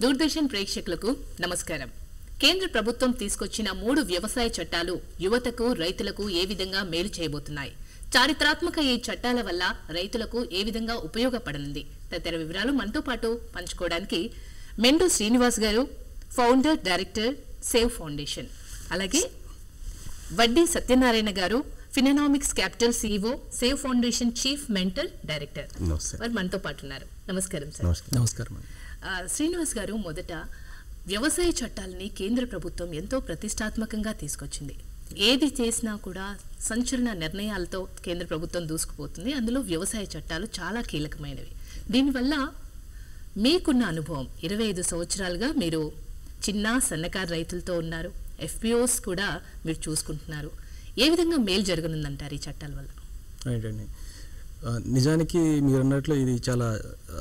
దూరదర్శన్ ప్రేక్షకులకు నమస్కారం. కేంద్ర ప్రభుత్వం తీసుకొచ్చిన 3 వ్యవసాయ చట్టాలు యువతకు రైతులకు ఏ విధంగా మేలు చేయబోతున్నాయి? చారిత్రాత్మక ఈ చట్టాల వల్ల రైతులకు ఏ విధంగా ఉపయోగపడనుంది? తదితర వివరాలు మనతో పాటు పంచుకోవడానికి మెండు శ్రీనివాస్ గారు, ఫౌండర్ డైరెక్టర్ సేవ్ ఫౌండేషన్, అలాగే వడ్డీ సత్యనారాయణ గారు, Finomics capital CEO, save foundation chief mental director, వారు మనతో పాటు ఉన్నారు. నమస్కారం సార్. నమస్కారం. శ్రీనివాస్ గారు, మొదట వ్యవసాయ చట్టాలని కేంద్ర ప్రభుత్వం ఎంతో ప్రతిష్టాత్మకంగా తీసుకొచ్చింది. ఏది చేసినా కూడా సంచలన నిర్ణయాలతో కేంద్ర ప్రభుత్వం దూసుకుపోతుంది. అందులో వ్యవసాయ చట్టాలు చాలా కీలకమైనవి. దీనివల్ల మీకున్న అనుభవం, 25 సంవత్సరాలుగా మీరు చిన్న సన్నకారు రైతులతో ఉన్నారు, FPOs కూడా మీరు చూసుకుంటున్నారు. ఏ విధంగా మేలు జరగనుందంటారు ఈ చట్టాల వల్ల? రైట్ అండి. నిజానికి మీరు అన్నట్లు ఇది చాలా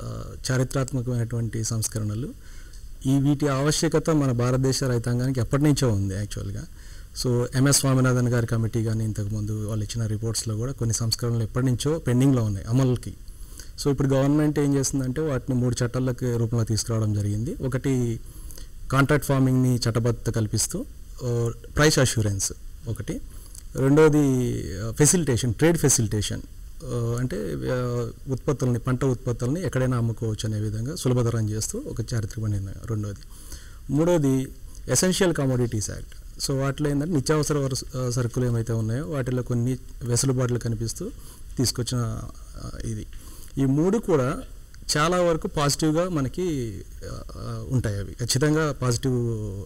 చారిత్రాత్మకమైనటువంటి సంస్కరణలు. వీటి ఆవశ్యకత మన భారతదేశ రైతాంగానికి ఎప్పటి నుంచో ఉంది యాక్చువల్గా. సో MS స్వామినాథన్ గారి కమిటీ కానీ ఇంతకుముందు వాళ్ళు ఇచ్చిన రిపోర్ట్స్లో కూడా కొన్ని సంస్కరణలు ఎప్పటి నుంచో పెండింగ్లో ఉన్నాయి అమలుకి. సో ఇప్పుడు గవర్నమెంట్ ఏం చేస్తుందంటే వాటిని 3 చట్టాలకు రూపంలో తీసుకురావడం జరిగింది. ఒకటి కాంట్రాక్ట్ ఫార్మింగ్ని చట్టబద్ధత కల్పిస్తూ ప్రైస్ అష్యూరెన్స్ ఒకటి, రెండోది ఫెసిలిటేషన్, ట్రేడ్ ఫెసిలిటేషన్, అంటే ఉత్పత్తులని, పంట ఉత్పత్తులని ఎక్కడైనా అమ్ముకోవచ్చు అనే విధంగా సులభతరం చేస్తూ ఒక చారిత్రకమైన రెండోది. మూడోది ఎసెన్షియల్ కమోడిటీస్ యాక్ట్. సో వాటిలో ఏంటంటే నిత్యావసర సరుకులు ఏమైతే ఉన్నాయో వాటిలో కొన్ని వెసులుబాట్లు కనిపిస్తూ తీసుకొచ్చిన ఇది. ఈ 3 కూడా చాలా వరకు పాజిటివ్గా మనకి ఉంటాయి. అవి ఖచ్చితంగా పాజిటివ్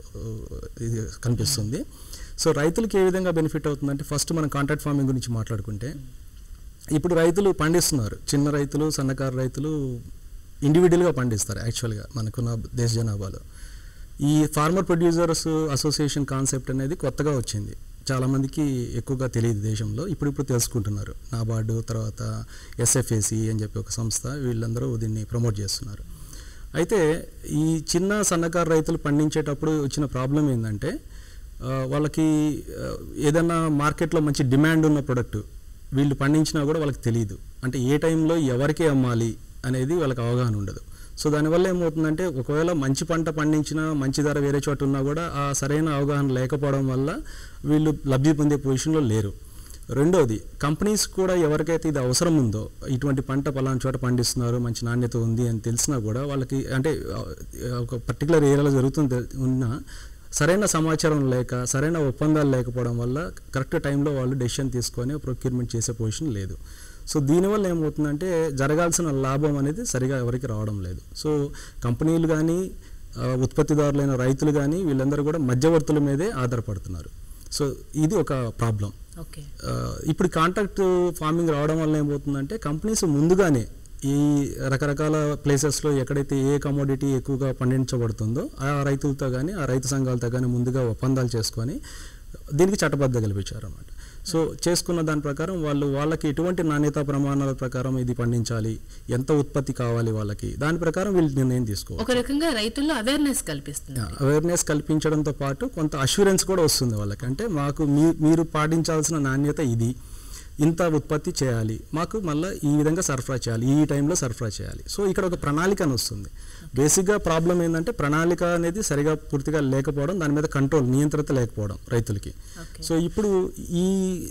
ఇది కనిపిస్తుంది. సో రైతులకి ఏ విధంగా బెనిఫిట్ అవుతుందంటే, ఫస్ట్ మనం కాంట్రాక్ట్ ఫార్మింగ్ గురించి మాట్లాడుకుంటే, ఇప్పుడు రైతులు పండిస్తున్నారు, చిన్న రైతులు, సన్నకారు రైతులు ఇండివిజువల్గా పండిస్తారు. యాక్చువల్గా మనకున్న దేశ జనాభాలో ఈ ఫార్మర్ ప్రొడ్యూసర్స్ అసోసియేషన్ కాన్సెప్ట్ అనేది కొత్తగా వచ్చింది. చాలామందికి ఎక్కువగా తెలియదు దేశంలో, ఇప్పుడు తెలుసుకుంటున్నారు. నాబార్డు, తర్వాత SFAC అని చెప్పి ఒక సంస్థ, వీళ్ళందరూ దీన్ని ప్రమోట్ చేస్తున్నారు. అయితే ఈ చిన్న సన్నకారు రైతులు పండించేటప్పుడు వచ్చిన ప్రాబ్లం ఏంటంటే, వాళ్ళకి ఏదైనా మార్కెట్లో మంచి డిమాండ్ ఉన్న ప్రొడక్ట్ వీళ్ళు పండించినా కూడా వాళ్ళకి తెలియదు. అంటే ఏ టైంలో ఎవరికి అమ్మాలి అనేది వాళ్ళకి అవగాహన ఉండదు. సో దానివల్ల ఏమవుతుందంటే, ఒకవేళ మంచి పంట పండించినా, మంచి ధర వేరే చోట ఉన్నా కూడా ఆ సరైన అవగాహన లేకపోవడం వల్ల వీళ్ళు లబ్ధి పొందే పొజిషన్లో లేరు. రెండోది, కంపెనీస్ కూడా ఎవరికైతే ఇది అవసరం ఉందో, ఇటువంటి పంట పలానా చోట పండిస్తున్నారు, మంచి నాణ్యత ఉంది అని తెలిసినా కూడా వాళ్ళకి, అంటే ఒక పర్టికులర్ ఏరియాలో జరుగుతుంది ఉన్నా సరైన సమాచారం లేక, సరైన ఒప్పందాలు లేకపోవడం వల్ల కరెక్ట్ టైంలో వాళ్ళు డెసిషన్ తీసుకొని ప్రొక్యూర్మెంట్ చేసే పొజిషన్ లేదు. సో దీనివల్ల ఏమవుతుందంటే, జరగాల్సిన లాభం అనేది సరిగా ఎవరికి రావడం లేదు. సో కంపెనీలు కానీ, ఉత్పత్తిదారులైన రైతులు కానీ, వీళ్ళందరూ కూడా మధ్యవర్తుల మీదే ఆధారపడుతున్నారు. సో ఇది ఒక ప్రాబ్లం. ఇప్పుడు కాంట్రాక్ట్ ఫార్మింగ్ రావడం వల్ల ఏమవుతుందంటే, కంపెనీస్ ముందుగానే ఈ రకరకాల ప్లేసెస్లో ఎక్కడైతే ఏ కమోడిటీ ఎక్కువగా పండించబడుతుందో ఆ రైతులతో కానీ, ఆ రైతు సంఘాలతో కానీ ముందుగా ఒప్పందాలు చేసుకొని దీనికి చట్టబద్ధ కల్పించారు అన్నమాట. సో చేసుకున్న దాని ప్రకారం వాళ్ళకి ఎటువంటి నాణ్యతా ప్రమాణాల ప్రకారం ఇది పండించాలి, ఎంత ఉత్పత్తి కావాలి వాళ్ళకి, దాని ప్రకారం వీళ్ళు నిర్ణయం తీసుకోవాలి. ఒక రకంగా రైతుల్లో అవేర్నెస్ కల్పిస్తుంది. అవేర్నెస్ కల్పించడంతో పాటు కొంత అష్యూరెన్స్ కూడా వస్తుంది వాళ్ళకి. అంటే మాకు మీరు పాటించాల్సిన నాణ్యత ఇది, ఇంత ఉత్పత్తి చేయాలి, మాకు మళ్ళీ ఈ విధంగా సరఫరా చేయాలి, ఈ టైంలో సరఫరా చేయాలి. సో ఇక్కడ ఒక ప్రణాళిక అని వస్తుంది. బేసిక్గా ప్రాబ్లం ఏంటంటే, ప్రణాళిక అనేది సరిగా పూర్తిగా లేకపోవడం, దాని మీద కంట్రోల్, నియంత్రణ లేకపోవడం రైతులకి. సో ఇప్పుడు ఈ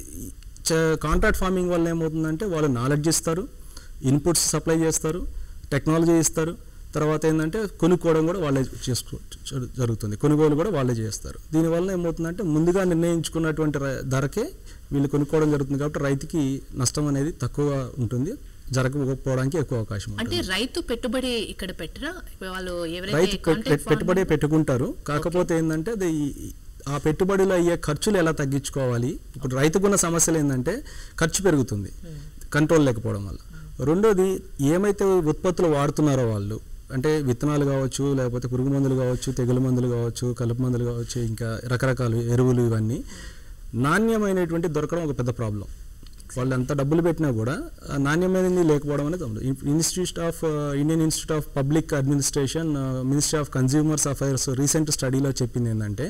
కాంట్రాక్ట్ ఫార్మింగ్ వల్ల ఏమవుతుందంటే, వాళ్ళు నాలెడ్జ్ ఇస్తారు, ఇన్పుట్స్ సప్లై చేస్తారు, టెక్నాలజీ ఇస్తారు, తర్వాత ఏంటంటే కొనుక్కోవడం కూడా వాళ్ళే జరుగుతుంది, కొనుగోలు కూడా వాళ్ళే చేస్తారు. దీనివల్ల ఏమవుతుందంటే, ముందుగా నిర్ణయించుకున్నటువంటి ధరకే వీళ్ళు కొనుక్కోవడం జరుగుతుంది. కాబట్టి రైతుకి నష్టం అనేది తక్కువ ఉంటుంది, జరగకపోవడానికి ఎక్కువ అవకాశం ఉంటుంది. అంటే రైతు పెట్టుబడి ఇక్కడ పెట్టరా, వాళ్ళు రైతు పెట్టుబడి పెట్టుకుంటారు. కాకపోతే ఏంటంటే, అది ఆ పెట్టుబడిలో అయ్యే ఖర్చులు ఎలా తగ్గించుకోవాలి. ఇప్పుడు రైతుకున్న సమస్యలు ఏంటంటే, ఖర్చు పెరుగుతుంది కంట్రోల్ లేకపోవడం వల్ల. రెండోది, ఏమైతే ఉత్పత్తులు వాడుతున్నారో వాళ్ళు, అంటే విత్తనాలు కావచ్చు, లేకపోతే పురుగు మందులు కావచ్చు, తెగులు మందులు కావచ్చు, కలుపు మందులు కావచ్చు, ఇంకా రకరకాల ఎరువులు, ఇవన్నీ నాణ్యమైనటువంటి దొరకడం ఒక పెద్ద ప్రాబ్లం. వాళ్ళు ఎంత డబ్బులు పెట్టినా కూడా నాణ్యమైనది లేకపోవడం అనేది ఉంది. Indian Institute of Public Administration, Ministry of Consumers Affairs recent స్టడీలో చెప్పింది ఏంటంటే,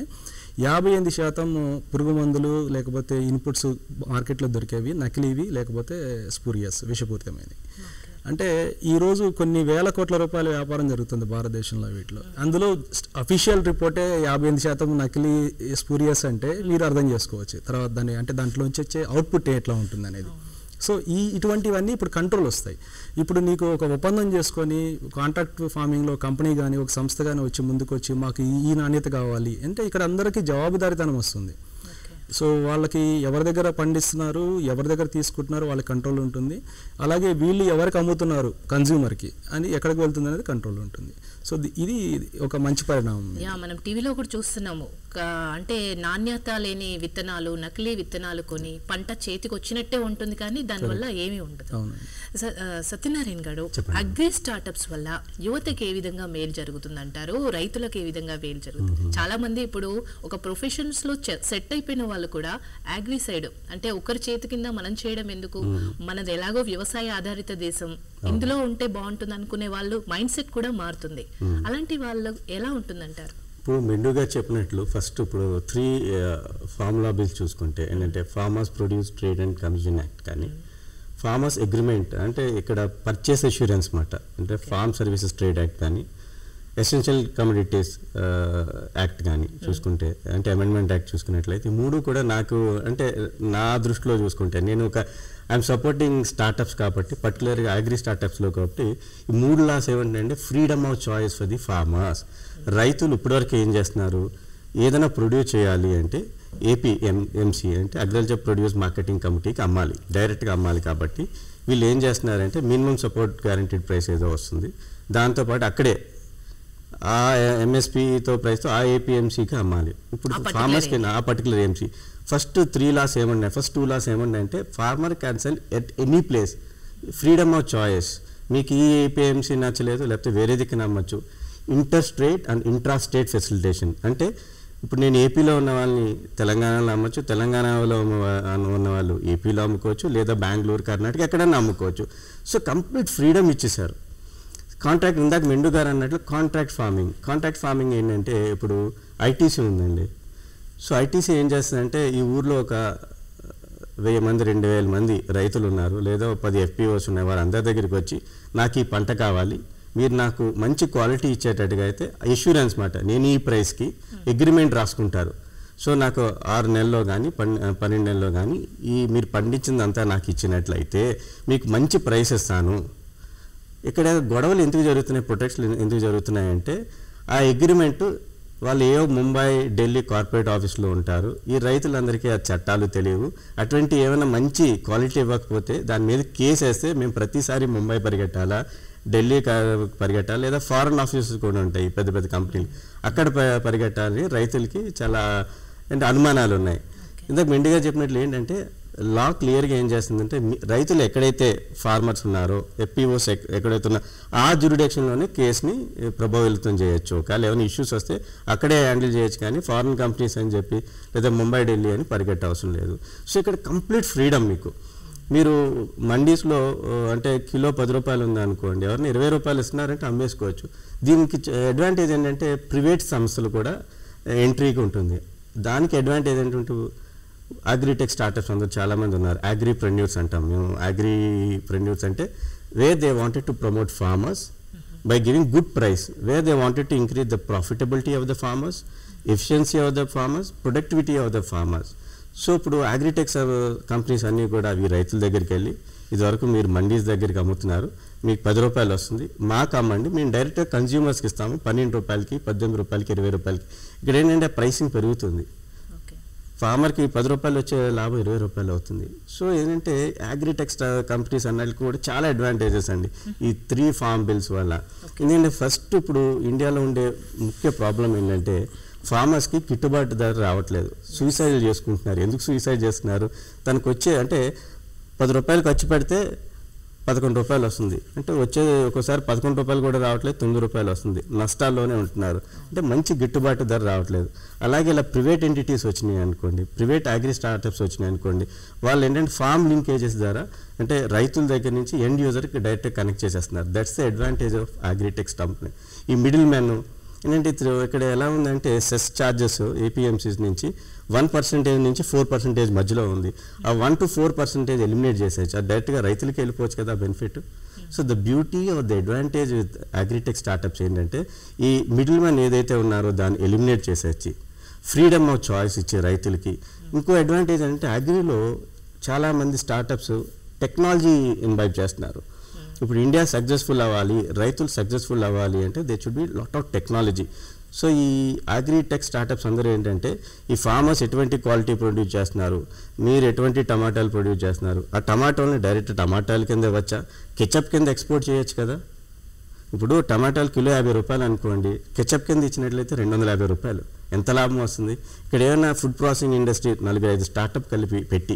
58% పురుగు మందులు లేకపోతే ఇన్పుట్స్ మార్కెట్లో దొరికేవి నకిలీవి, లేకపోతే స్పూరియస్, విషపూరితమైనవి. అంటే ఈరోజు కొన్ని వేల కోట్ల రూపాయల వ్యాపారం జరుగుతుంది భారతదేశంలో వీటిలో. అందులో అఫీషియల్ రిపోర్టే 58% నకిలీ స్పూరియస్ అంటే మీరు అర్థం చేసుకోవచ్చు తర్వాత దాన్ని, అంటే దాంట్లోంచి వచ్చే అవుట్పుట్ ఎట్లా ఉంటుంది అనేది. సో ఇటువంటివన్నీ ఇప్పుడు కంట్రోల్ వస్తాయి. ఇప్పుడు నీకు ఒక ఒప్పందం చేసుకొని కాంట్రాక్ట్ ఫార్మింగ్లో కంపెనీ కానీ ఒక సంస్థ కానీ వచ్చి ముందుకు వచ్చి మాకు ఈ నాణ్యత కావాలి అంటే ఇక్కడ అందరికీ జవాబుదారీతనం వస్తుంది. సో వాళ్ళకి ఎవరి దగ్గర పండిస్తున్నారు, ఎవరి దగ్గర తీసుకుంటున్నారు వాళ్ళకి కంట్రోల్ ఉంటుంది. అలాగే వీళ్ళు ఎవరికి అమ్ముతున్నారు కన్జ్యూమర్కి అని ఎక్కడికి వెళ్తుంది అనేది కంట్రోల్ ఉంటుంది. సో ఇది ఒక మంచి పరిణామం. మనం టీవీలో కూడా చూస్తున్నాము, అంటే నాణ్యత లేని విత్తనాలు, నకిలీ విత్తనాలు కొని పంట చేతికి వచ్చినట్టే ఉంటుంది కానీ దానివల్ల ఏమీ ఉండదు. సత్యనారాయణ గారు, అగ్రి స్టార్టప్స్ వల్ల యువతకి ఏ విధంగా మేలు జరుగుతుంది అంటారు, రైతులకు ఏ విధంగా మేలు జరుగుతుంది? చాలా మంది ఇప్పుడు ఒక ప్రొఫెషన్స్ లో సెట్ అయిపోయిన వాళ్ళు కూడా అగ్రి సైడ్, అంటే ఒకరి చేతి కింద మనం చేయడం ఎందుకు, మనది ఎలాగో వ్యవసాయ ఆధారిత దేశం, ఇందులో ఉంటే బాగుంటుంది అనుకునే వాళ్ళు మైండ్ సెట్ కూడా మారుతుంది. అలాంటి వాళ్ళు ఎలా ఉంటుందంటారు? ఇప్పుడు మెండుగా చెప్పినట్లు ఫస్ట్ ఇప్పుడు 3 ఫార్ములా బిల్స్ చూసుకుంటే ఏంటంటే farmers produce trade and commission act కానీ, ఫార్మర్స్ అగ్రిమెంట్ అంటే ఇక్కడ పర్చేస్ అష్యూరెన్స్ మాట అంటే ఫార్మ్ సర్వీసెస్ ట్రేడ్ యాక్ట్ కానీ, ఎసెన్షియల్ కమోడిటీస్ యాక్ట్ కానీ చూసుకుంటే అంటే అమెండ్మెంట్ యాక్ట్ చూసుకున్నట్లయితే 3 కూడా నాకు అంటే నా దృష్టిలో చూసుకుంటే నేను ఐఎమ్ సపోర్టింగ్ స్టార్టప్స్ కాబట్టి పర్టికులర్గా అగ్రి స్టార్టప్స్లో కాబట్టి ఈ 3 లాస్ ఏమంటే freedom of choice for the farmers. రైతులు ఇప్పటివరకు ఏం చేస్తున్నారు, ఏదైనా ప్రొడ్యూస్ చేయాలి అంటే ఏపీఎంసీ అంటే అగ్రికల్చర్ ప్రొడ్యూస్ మార్కెటింగ్ కమిటీకి అమ్మాలి, డైరెక్ట్గా అమ్మాలి. కాబట్టి వీళ్ళు ఏం చేస్తున్నారంటే మినిమం సపోర్ట్ గ్యారంటీడ్ ప్రైస్ ఏదో వస్తుంది, దాంతోపాటు అక్కడే ఆ ఎంఎస్పీతో ప్రైస్తో ఆ ఏపీఎంసీకి అమ్మాలి. ఇప్పుడు ఫార్మర్స్కి ఆ పర్టికులర్ ఎంసీ ఫస్ట్ 3 లాస్ ఏమన్నాయి, ఫస్ట్ 2 లాస్ ఏమన్నాయి అంటే farmer can sell at any place, freedom of choice. మీకు ఈ ఏపీఎంసీ నచ్చలేదు లేకపోతే వేరే దిక్కున అమ్మచ్చు. Inter state and intra state facilitation అంటే ఇప్పుడు నేను ఏపీలో ఉన్న వాళ్ళని తెలంగాణలో అమ్మచ్చు, తెలంగాణలో ఉన్న వాళ్ళు ఏపీలో అమ్ముకోవచ్చు, లేదా బెంగళూరు, కర్ణాటక ఎక్కడన్నా అమ్ముకోవచ్చు. సో కంప్లీట్ ఫ్రీడమ్ ఇచ్చేసారు. కాంట్రాక్ట్ ఇందాక మెండు గారు అన్నట్లు కాంట్రాక్ట్ ఫార్మింగ్ ఏంటంటే ఇప్పుడు ఐటీసీ ఉందండి. సో ఐటీసీ ఏం చేస్తుందంటే ఈ ఊర్లో ఒక 1000 మంది 2000 మంది రైతులు ఉన్నారు, లేదా 10 FPOs ఉన్నాయి, వారు అందరి దగ్గరికి వచ్చి నాకు ఈ పంట కావాలి, మీరు నాకు మంచి క్వాలిటీ ఇచ్చేటట్టుగా అయితే ఇన్సూరెన్స్ మాట నేను ఈ ప్రైస్కి అగ్రిమెంట్ రాసుకుంటారు. సో నాకు 6 నెలల్లో కానీ 12 నెలల్లో కానీ మీరు పండించిందంతా నాకు ఇచ్చినట్లయితే మీకు మంచి ప్రైస్ ఇస్తాను. ఇక్కడ గొడవలు ఎందుకు జరుగుతున్నాయి, ప్రొటెక్షన్ ఎందుకు జరుగుతున్నాయంటే ఆ అగ్రిమెంటు వాళ్ళు ఏవో ముంబై, ఢిల్లీ కార్పొరేట్ ఆఫీస్లో ఉంటారు. ఈ రైతులందరికీ ఆ చట్టాలు తెలియవు. అటువంటి ఏమైనా మంచి క్వాలిటీ ఇవ్వకపోతే దాని మీద కేసు వేస్తే మేము ప్రతిసారి ముంబై పరిగెట్టాలా, ఢిల్లీ పరిగెట్టాలి, లేదా ఫారెన్ ఆఫీసెస్ కూడా ఉంటాయి పెద్ద పెద్ద కంపెనీలు, అక్కడ పరిగెట్టాలని రైతులకి చాలా అంటే అనుమానాలు ఉన్నాయి. ఇందాక మెండుగా చెప్పినట్లు ఏంటంటే లా క్లియర్గా ఏం చేస్తుందంటే రైతులు ఎక్కడైతే ఫార్మర్స్ ఉన్నారో FPOs ఎక్కడైతే ఉన్నారో ఆ జ్యూరిడిక్షన్లోనే కేసుని ప్రభావితం చేయొచ్చు. ఒకవేళ ఏమైనా ఇష్యూస్ వస్తే అక్కడే హ్యాండిల్ చేయొచ్చు, కానీ ఫారెన్ కంపెనీస్ అని చెప్పి లేదా ముంబై, ఢిల్లీ అని పరిగెట్ట అవసరం లేదు. సో ఇక్కడ కంప్లీట్ ఫ్రీడమ్ మీకు. మీరు మండీస్లో అంటే కిలో 10 రూపాయలు ఉందనుకోండి, ఎవరిని 20 రూపాయలు ఇస్తున్నారంటే అమ్మేసుకోవచ్చు. దీనికి అడ్వాంటేజ్ ఏంటంటే ప్రైవేట్ సంస్థలు కూడా ఎంట్రీకి ఉంటుంది. దానికి అడ్వాంటేజ్ ఏంటంటే అగ్రిటెక్ స్టార్టప్స్ అందరూ చాలామంది ఉన్నారు, అగ్రిప్రెన్యూర్స్ అంటాం మేము. అగ్రిప్రెన్యూర్స్ అంటే where they wanted to promote farmers by giving good price, where they wanted to increase the profitability of the farmers, efficiency of the farmers, productivity of the farmers. So ఇప్పుడు agritechs companies అన్నీ కూడా అవి రైతుల దగ్గరికి వెళ్ళి ఇదివరకు మీరు మండీస్ దగ్గరికి అమ్ముతున్నారు, మీకు 10 రూపాయలు వస్తుంది, మాకు అమ్మండి, మేము డైరెక్ట్గా కన్జ్యూమర్స్కి ఇస్తాము 12 రూపాయలకి, 18 రూపాయలకి, 20 రూపాయలకి. ఇక్కడ ఏంటంటే ప్రైసింగ్ పెరుగుతుంది, ఫార్మర్కి 10 రూపాయలు వచ్చే లాభం 20 రూపాయలు అవుతుంది. సో ఏంటంటే అగ్రిటెక్స్ కంపెనీస్ అన్నిటికి కూడా చాలా అడ్వాంటేజెస్ అండి ఈ 3 ఫార్మ్ బిల్స్ వల్ల. ఎందుకంటే ఫస్ట్ ఇప్పుడు ఇండియాలో ఉండే ముఖ్య ప్రాబ్లం ఏంటంటే ఫార్మర్స్కి గిట్టుబాటు ధర రావట్లేదు, సూసైడ్ చేసుకుంటున్నారు. ఎందుకు సూసైడ్ చేస్తున్నారు, తనకు వచ్చే అంటే 10 రూపాయలు ఖర్చు పెడితే 11 రూపాయలు వస్తుంది, అంటే వచ్చే ఒకసారి 11 రూపాయలు కూడా రావట్లేదు, 9 రూపాయలు వస్తుంది, నష్టాల్లోనే ఉంటున్నారు. అంటే మంచి గిట్టుబాటు ధర రావట్లేదు. అలాగే ఇలా ప్రైవేట్ ఎంటిటీస్ వచ్చినాయి అనుకోండి, ప్రైవేట్ అగ్రి స్టార్టప్స్ వచ్చినాయి అనుకోండి, వాళ్ళు ఏంటంటే ఫార్మ్ లింకేజెస్ ద్వారా అంటే రైతుల దగ్గర నుంచి ఎండ్ యూజర్కి డైరెక్ట్గా కనెక్ట్ చేసేస్తున్నారు. That's the advantage of agritechs company. ఈ మిడిల్ మ్యాన్ ఏంటంటే ఇక్కడ ఎలా ఉందంటే సెస్ ఛార్జెస్ ఏపీఎంసీస్ నుంచి 1% నుంచి 4% మధ్యలో ఉంది. ఆ 1 to 4% ఎలిమినేట్ చేసేయచ్చు, అది డైరెక్ట్గా రైతులకి వెళ్ళిపోవచ్చు కదా benefit. So the beauty or the advantage with agritech startups ఏంటంటే ఈ మిడిల్ మ్యాన్ ఏదైతే ఉన్నారో దాన్ని ఎలిమినేట్ చేసేసి ఫ్రీడమ్ ఆఫ్ చాయిస్ ఇచ్చే రైతులకి. ఇంకో అడ్వాంటేజ్ అంటే అగ్రిలో చాలామంది స్టార్టప్స్ టెక్నాలజీ ఇన్వైట్ చేస్తున్నారు. ఇప్పుడు ఇండియా సక్సెస్ఫుల్ అవ్వాలి, రైతులు సక్సెస్ఫుల్ అవ్వాలి అంటే they should be lot of technology. So ఈ అగ్రిటెక్ స్టార్టప్స్ అందరూ ఏంటంటే ఈ ఫార్మర్స్ ఎటువంటి క్వాలిటీ ప్రొడ్యూస్ చేస్తున్నారు, మీరు ఎటువంటి టమాటాలు ప్రొడ్యూస్ చేస్తున్నారు, ఆ టమాటోల్ని డైరెక్ట్ టమాటాల కింద వచ్చా కెచప్ కింద ఎక్స్పోర్ట్ చేయొచ్చు కదా. ఇప్పుడు టమాటాలు కిలో 50 రూపాయలు అనుకోండి, కెచప్ కింద ఇచ్చినట్లయితే 250 రూపాయలు. ఎంత లాభం వస్తుంది? ఇక్కడ ఏమైనా ఫుడ్ ప్రాసెసింగ్ ఇండస్ట్రీ 4-5 స్టార్టప్ కలిపి పెట్టి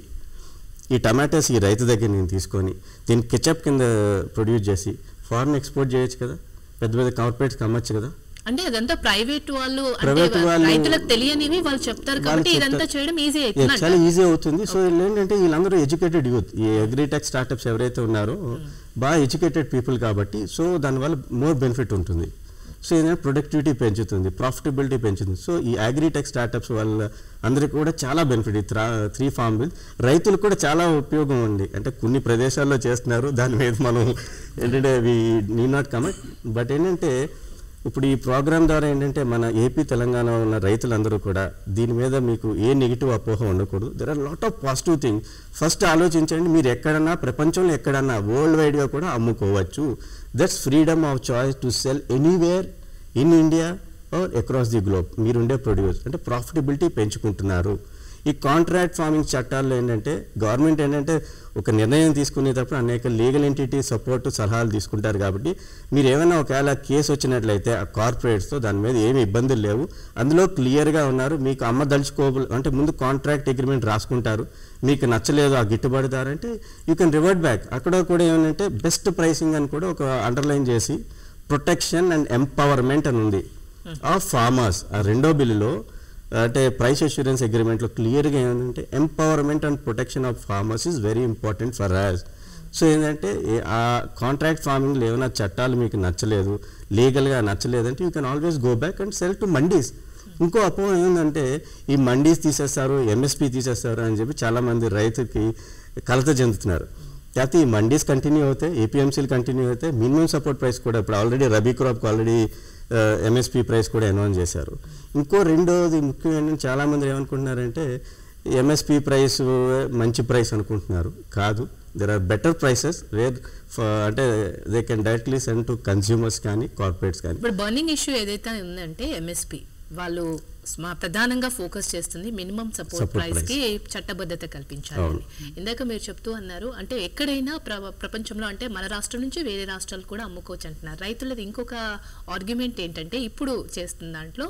ఈ టమాటాస్ ఈ రైతు దగ్గర నేను తీసుకొని దీన్ని కెచప్ కింద ప్రొడ్యూస్ చేసి ఫారెన్ ఎక్స్పోర్ట్ చేయొచ్చు కదా, పెద్ద పెద్ద కార్పొరేట్స్కి అమ్మచ్చు కదా. అంటే అదంతా ప్రైవేట్ వాళ్ళు రైతులకు తెలియనివి వాళ్ళు చెప్తారు కాబట్టి ఇదంతా చేయడం ఈజీ అవుతుంది, చాలా ఈజీ అవుతుంది. సో ఏంటంటే వీళ్ళందరూ ఎడ్యుకేటెడ్ యూత్, ఈ అగ్రిటెక్ స్టార్టప్స్ ఎవరైతే ఉన్నారో బాగా ఎడ్యుకేటెడ్ పీపుల్ కాబట్టి సో దానివల్ల మోర్ బెనిఫిట్ ఉంటుంది. సో ఏదైనా ప్రొడక్టివిటీ పెంచుతుంది, ప్రాఫిటబిలిటీ పెంచుతుంది. సో ఈ అగ్రిటెక్ స్టార్టప్స్ వల్ల అందరికీ కూడా చాలా బెనిఫిట్. ఈ 3 ఫార్మ్ బిల్ రైతులకు కూడా చాలా ఉపయోగం ఉంది. అంటే కొన్ని ప్రదేశాల్లో చేస్తున్నారు, దాని మీద మనం ఏంటంటే వి నీ నాట్ కమెంట్. బట్ ఏంటంటే ఇప్పుడు ఈ ప్రోగ్రామ్ ద్వారా ఏంటంటే మన ఏపీ తెలంగాణ ఉన్న రైతులందరూ కూడా దీని మీద మీకు ఏ నెగిటివ్ అపోహ ఉండకూడదు. There are lot of positive thing. First ఆలోచించండి, మీరు ఎక్కడన్నా ప్రపంచంలో ఎక్కడన్నా వరల్డ్ వైడ్గా కూడా అమ్ముకోవచ్చు. That's freedom of choice to sell anywhere in India or across the globe. మీరుండే ప్రొడ్యూస్ అంటే ప్రాఫిటబిలిటీ పెంచుకుంటున్నారు. ఈ కాంట్రాక్ట్ ఫార్మింగ్ చట్టాల్లో ఏంటంటే గవర్నమెంట్ ఏంటంటే ఒక నిర్ణయం తీసుకునేటప్పుడు అనేక లీగల్ ఎంటిటీ సపోర్ట్ సలహాలు తీసుకుంటారు. కాబట్టి మీరు ఏమైనా ఒకవేళ కేసు వచ్చినట్లయితే ఆ కార్పొరేట్స్తో దాని మీద ఏమి ఇబ్బందులు లేవు. అందులో క్లియర్గా ఉన్నారు. మీకు అమ్మదలుచుకోబుల్ అంటే ముందు కాంట్రాక్ట్ అగ్రిమెంట్ రాసుకుంటారు, మీకు నచ్చలేదు ఆ గిట్టుబాటు ధర అంటే యూ కెన్ రివర్ట్ బ్యాక్. అక్కడ కూడా ఏమంటే బెస్ట్ ప్రైసింగ్ అని కూడా ఒక అండర్లైన్ చేసి ప్రొటెక్షన్ అండ్ ఎంపవర్మెంట్ అని ఉంది ఆఫ్ ఫార్మర్స్. ఆ 2వ బిల్లులో అంటే ప్రైస్ అష్యూరెన్స్ అగ్రిమెంట్లో క్లియర్గా ఏంటంటే empowerment and protection of farmers is very important for us. So ఏంటంటే ఆ కాంట్రాక్ట్ ఫార్మింగ్లో ఏమైనా చట్టాలు మీకు నచ్చలేదు, లీగల్గా నచ్చలేదంటే you can always go back and sell to mandis. ఇంకో అపోహ ఏంటంటే ఈ మండీస్ తీసేస్తారు, ఎంఎస్పీ తీసేస్తారు అని చెప్పి చాలామంది రైతుకి కలత చెందుతున్నారు. కాకపోతే ఈ మండీస్ కంటిన్యూ అవుతాయి, ఏపీఎంసీలు కంటిన్యూ అవుతాయి. మినిమం సపోర్ట్ ప్రైస్ కూడా ఇప్పుడు ఆల్రెడీ రబీ క్రాప్కి ఆల్రెడీ ఎంఎస్పీ ప్రైస్ కూడా అనౌన్స్ చేశారు. ఇంకో రెండోది ముఖ్యమైన చాలామంది ఏమనుకుంటున్నారంటే ఎంఎస్పీ ప్రైస్ మంచి ప్రైస్ అనుకుంటున్నారు. కాదు, there are better prices where అంటే they can directly send to consumers కానీ కార్పొరేట్స్ కానీ. ఇప్పుడు బర్నింగ్ ఇష్యూ ఏదైతే ఉందంటే ఎంఎస్పీ వాళ్ళు ప్రధానంగా ఫోకస్ చేస్తుంది మినిమం సపోర్ట్ ప్రైస్ కి చట్టబద్ధత కల్పించాలని. ఇందాక మీరు చెప్తూ అన్నారు అంటే ఎక్కడైనా ప్రపంచంలో అంటే మన రాష్ట్రం నుంచి వేరే రాష్ట్రాలు కూడా అమ్ముకోవచ్చు అంటున్నారు. రైతులది ఇంకొక ఆర్గ్యుమెంట్ ఏంటంటే ఇప్పుడు చేస్తున్న దాంట్లో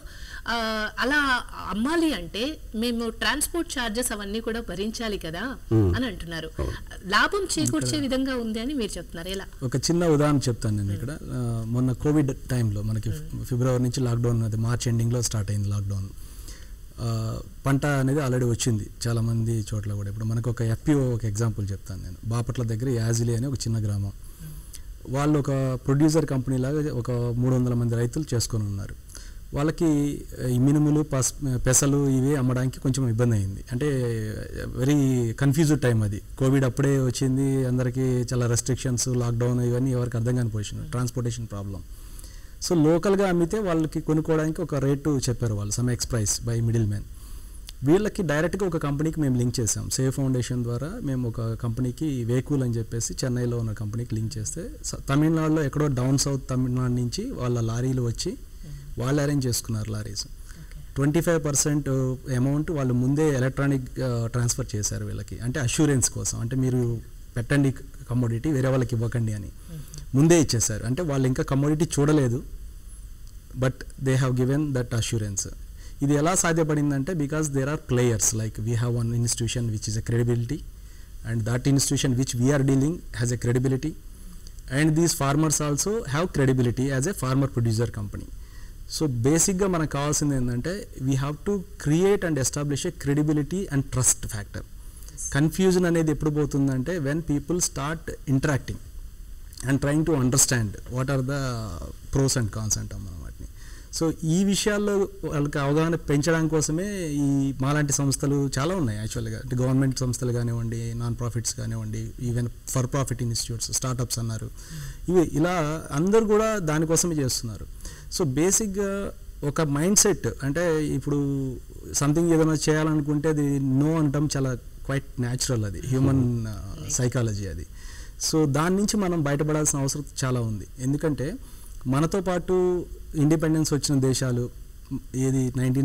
అలా అమ్మాలి అంటే మేము ట్రాన్స్పోర్ట్ ఛార్జెస్ అవన్నీ కూడా భరించాలి కదా అని అంటున్నారు. లాభం చేకూర్చే విధంగా ఉంది అని మీరు చెప్తున్నారు. ఎలా? ఒక చిన్న ఉదాహరణ చెప్తాను నేను ఇక్కడ. మొన్న కోవిడ్ టైంలో మనకి ఫిబ్రవరి నుంచి లాక్డౌన్, అది మార్చ్ ఎండింగ్లో స్టార్ట్ అయింది లాక్డౌన్. పంట అనేది ఆల్రెడీ వచ్చింది చాలామంది చోట్ల కూడా. ఇప్పుడు మనకు ఒక ఎఫ్పిఓ ఒక ఎగ్జాంపుల్ చెప్తాను నేను. బాపట్ల దగ్గర యాజిలి అని ఒక చిన్న గ్రామం. వాళ్ళు ఒక ప్రొడ్యూసర్ కంపెనీ లాగా ఒక 300 మంది రైతులు చేసుకొని ఉన్నారు. వాళ్ళకి ఈ మినుములు పెసలు ఇవి అమ్మడానికి కొంచెం ఇబ్బంది అయింది. అంటే వెరీ కన్ఫ్యూజ్డ్ టైం అది. కోవిడ్ అప్పుడే వచ్చింది, అందరికీ చాలా రెస్ట్రిక్షన్స్, లాక్డౌన్ ఇవన్నీ ఎవరికి అర్థం కాని పొజిషన్, ట్రాన్స్పోర్టేషన్ ప్రాబ్లం. సో లోకల్గా అమ్మితే వాళ్ళకి కొనుక్కోవడానికి ఒక రేటు చెప్పారు వాళ్ళు, some ex price by middle man. వీళ్ళకి డైరెక్ట్గా ఒక కంపెనీకి మేము లింక్ చేసాం. సేవ్ ఫౌండేషన్ ద్వారా మేము ఒక కంపెనీకి వేకూల్ అని చెప్పేసి చెన్నైలో ఉన్న కంపెనీకి లింక్ చేస్తే తమిళనాడులో ఎక్కడో డౌన్ సౌత్ తమిళనాడు నుంచి వాళ్ళ లారీలు వచ్చి వాళ్ళు అరేంజ్ చేసుకున్నారు లారీస్. 25% అమౌంట్ వాళ్ళు ముందే ఎలక్ట్రానిక్ ట్రాన్స్ఫర్ చేశారు వీళ్ళకి. అంటే అష్యూరెన్స్ కోసం, అంటే మీరు పెట్టండి కమోడిటీ వేరే వాళ్ళకి ఇవ్వకండి అని ముందే ఇచ్చేసారు. అంటే వాళ్ళు ఇంకా కమోడిటీ చూడలేదు, but they have given that assurance. ఇది ఎలా సాధ్యపడిందంటే because there are players like we have one institution which is a credibility and that institution which we're dealing has a credibility and these farmers also have credibility as a farmer producer company. So బేసిక్గా మనకు కావాల్సింది ఏంటంటే we have to create and establish a credibility and trust factor. Confusion అనేది ఎప్పుడు పోతుందంటే when people start interacting and trying to understand what are the pros and cons అంటాం మనం వాటిని. సో ఈ విషయాల్లో వాళ్ళకి అవగాహన పెంచడం కోసమే ఈ మాలాంటి సంస్థలు చాలా ఉన్నాయి యాక్చువల్గా. అంటే గవర్నమెంట్ సంస్థలు కానివ్వండి, నాన్ ప్రాఫిట్స్ కానివ్వండి, even for profit institutes, startups అన్నారు, ఇవి ఇలా అందరూ కూడా దానికోసమే చేస్తున్నారు. సో బేసిక్గా ఒక మైండ్ సెట్, అంటే ఇప్పుడు సంథింగ్ ఏదైనా చేయాలనుకుంటే అది నో అంటాం, చాలా క్వైట్ న్యాచురల్, అది హ్యూమన్ సైకాలజీ అది. సో దాని నుంచి మనం బయటపడాల్సిన అవసరం చాలా ఉంది. ఎందుకంటే మనతో పాటు ఇండిపెండెన్స్ వచ్చిన దేశాలు ఏది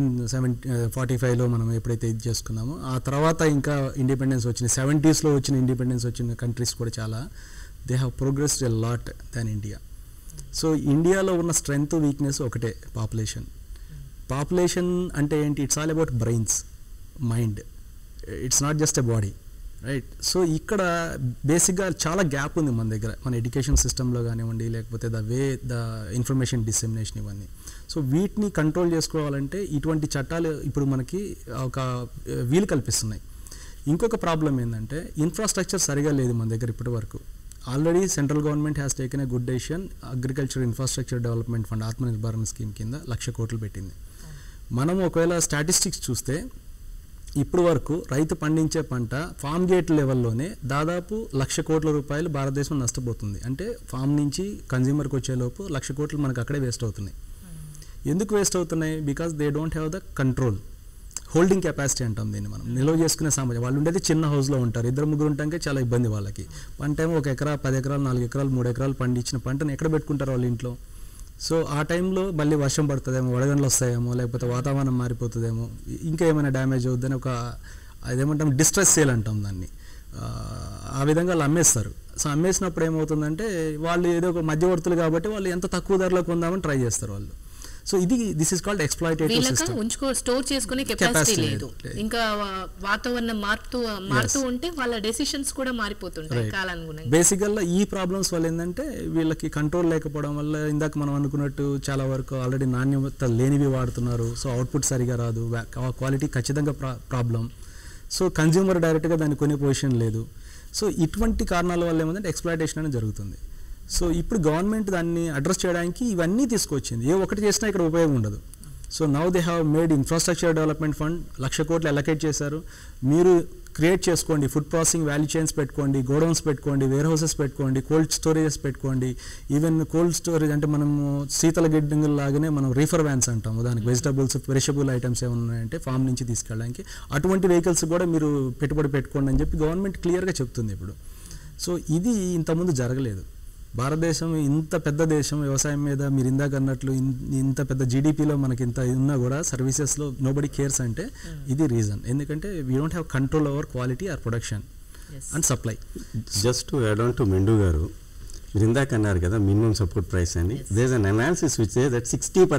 1945లో మనం ఎప్పుడైతే ఇది చేసుకున్నామో, ఆ తర్వాత ఇంకా ఇండిపెండెన్స్ వచ్చిన 70sలో వచ్చిన ఇండిపెండెన్స్ వచ్చిన కంట్రీస్ కూడా చాలా, they have progressed a lot than India. So ఇండియాలో ఉన్న స్ట్రెంగ్త్ వీక్నెస్ ఒకటే, పాపులేషన్. పాపులేషన్ అంటే ఏంటి? It's all about brains, mind, it's not just a body, right? So ఇక్కడ బేసిక్గా చాలా గ్యాప్ ఉంది మన దగ్గర, మన ఎడ్యుకేషన్ సిస్టంలో కానివ్వండి, లేకపోతే ద ఇన్ఫర్మేషన్ డిసెమినేషన్, ఇవన్నీ. సో వీటిని కంట్రోల్ చేసుకోవాలంటే ఇటువంటి చట్టాలు ఇప్పుడు మనకి ఒక వీలు కల్పిస్తున్నాయి. ఇంకొక ప్రాబ్లం ఏంటంటే ఇన్ఫ్రాస్ట్రక్చర్ సరిగా లేదు మన దగ్గర ఇప్పటి వరకు. Already central government has taken a good decision, agriculture infrastructure development fund, Atmanirbhar scheme కింద 1,00,000 కోట్లు పెట్టింది. మనం ఒకవేళ స్టాటిస్టిక్స్ చూస్తే ఇప్పుడు వరకు రైతు పండించే పంట ఫామ్ గేట్ లెవెల్లోనే దాదాపు 1,00,000 కోట్ల రూపాయలు భారతదేశం నష్టపోతుంది. అంటే ఫామ్ నుంచి కన్జ్యూమర్కి వచ్చేలోపు 1,00,000 కోట్లు మనకు అక్కడే వేస్ట్ అవుతున్నాయి. ఎందుకు వేస్ట్ అవుతున్నాయి? Because they don't have the control, holding capacity అంటాం దీన్ని మనం, నిల్వ చేసుకునే సామర్థ్యం. వాళ్ళు ఉండేది చిన్న హౌస్లో ఉంటారు, 2-3 ఉంటాకే చాలా ఇబ్బంది వాళ్ళకి. వన్ టైం 1 ఎకరా, 10 ఎకరాలు, 4 ఎకరాలు, 3 ఎకరాలు పండించిన పంటను ఎక్కడ పెట్టుకుంటారు వాళ్ళ ఇంట్లో? సో ఆ టైంలో మళ్ళీ వర్షం పడుతుందేమో, వడగండ్లు వస్తాయేమో, లేకపోతే వాతావరణం మారిపోతుందేమో, ఇంకా ఏమైనా డ్యామేజ్ అవుతుందని ఒక అదేమంటాం డిస్ట్రెస్ సేల్ అంటాం దాన్ని. ఆ విధంగా వాళ్ళు అమ్మేస్తారు. సో అమ్మేసినప్పుడు ఏమవుతుందంటే వాళ్ళు ఏదో ఒక మధ్యవర్తులు కాబట్టి వాళ్ళు ఎంత తక్కువ ధరలో కొందామని ట్రై చేస్తారు వాళ్ళు. So this is called exploitative system. Store చేసుకునే కెపాసిటీ లేదు. ఇంకా వాతావరణం మారుతూ ఉంటే వాళ్ళ డెసిషన్స్ కూడా మారిపోతుంటాయి కాలానుగుణంగా. బేసికల్గా ఈ ప్రాబ్లమ్స్ వల్ల ఏంటంటే వీళ్ళకి కంట్రోల్ లేకపోవడం వల్ల, ఇందాక మనం అనుకున్నట్టు చాలా వరకు ఆల్రెడీ నాణ్యత లేనివి వాడుతున్నారు. సో అవుట్పుట్ సరిగా రాదు, క్వాలిటీ ఖచ్చితంగా ప్రాబ్లం. సో కన్జ్యూమర్ డైరెక్ట్గా దాన్ని కొనే పొజిషన్ లేదు. సో ఇటువంటి కారణాల వల్ల ఏమంటే ఎక్స్‌ప్లాయిటేషన్ అనేది జరుగుతుంది. సో ఇప్పుడు గవర్నమెంట్ దాన్ని అడ్రస్ చేయడానికి ఇవన్నీ తీసుకొచ్చింది. ఏ ఒకటి చేసినా ఇక్కడ ఉపయోగం ఉండదు. So now they have made infrastructure development fund, 1,00,000 కోట్లు అలొకేట్ చేశారు. మీరు క్రియేట్ చేసుకోండి, ఫుడ్ ప్రాసెసింగ్ వాల్యూ చైన్స్ పెట్టుకోండి, గోడౌన్స్ పెట్టుకోండి, వేర్ హౌసెస్ పెట్టుకోండి, కోల్డ్ స్టోరేజెస్ పెట్టుకోండి. ఈవెన్ కోల్డ్ స్టోరేజ్ అంటే మనము శీతల గిడ్డంగుల లాగానే మనం రీఫర్ వ్యాన్స్ అంటాము, దానికి వెజిటబుల్స్, పెరిషబుల్ ఐటమ్స్ ఏమైనా ఉన్నాయంటే ఫామ్ నుంచి తీసుకెళ్ళడానికి అటువంటి వెహికల్స్ కూడా మీరు పెట్టుబడి పెట్టుకోండి అని చెప్పి గవర్నమెంట్ క్లియర్గా చెప్తుంది ఇప్పుడు. సో ఇది ఇంతకుముందు జరగలేదు. భారతదేశం ఇంత పెద్ద దేశం, వ్యవసాయం మీద మీరు ఇందాక అన్నట్లు ఇంత పెద్ద జీడిపిలో మనకి ఇంత ఉన్నా కూడా సర్వీసెస్లో నోబడి కేర్స్ అంటే ఇది రీజన్. ఎందుకంటే we don't have control over quality or production and supply. Just to add on to Mendu గారు, మీరు ఇందాక అన్నారు కదా మినిమం సపోర్ట్ ప్రైస్ అని. There is an analysis which says that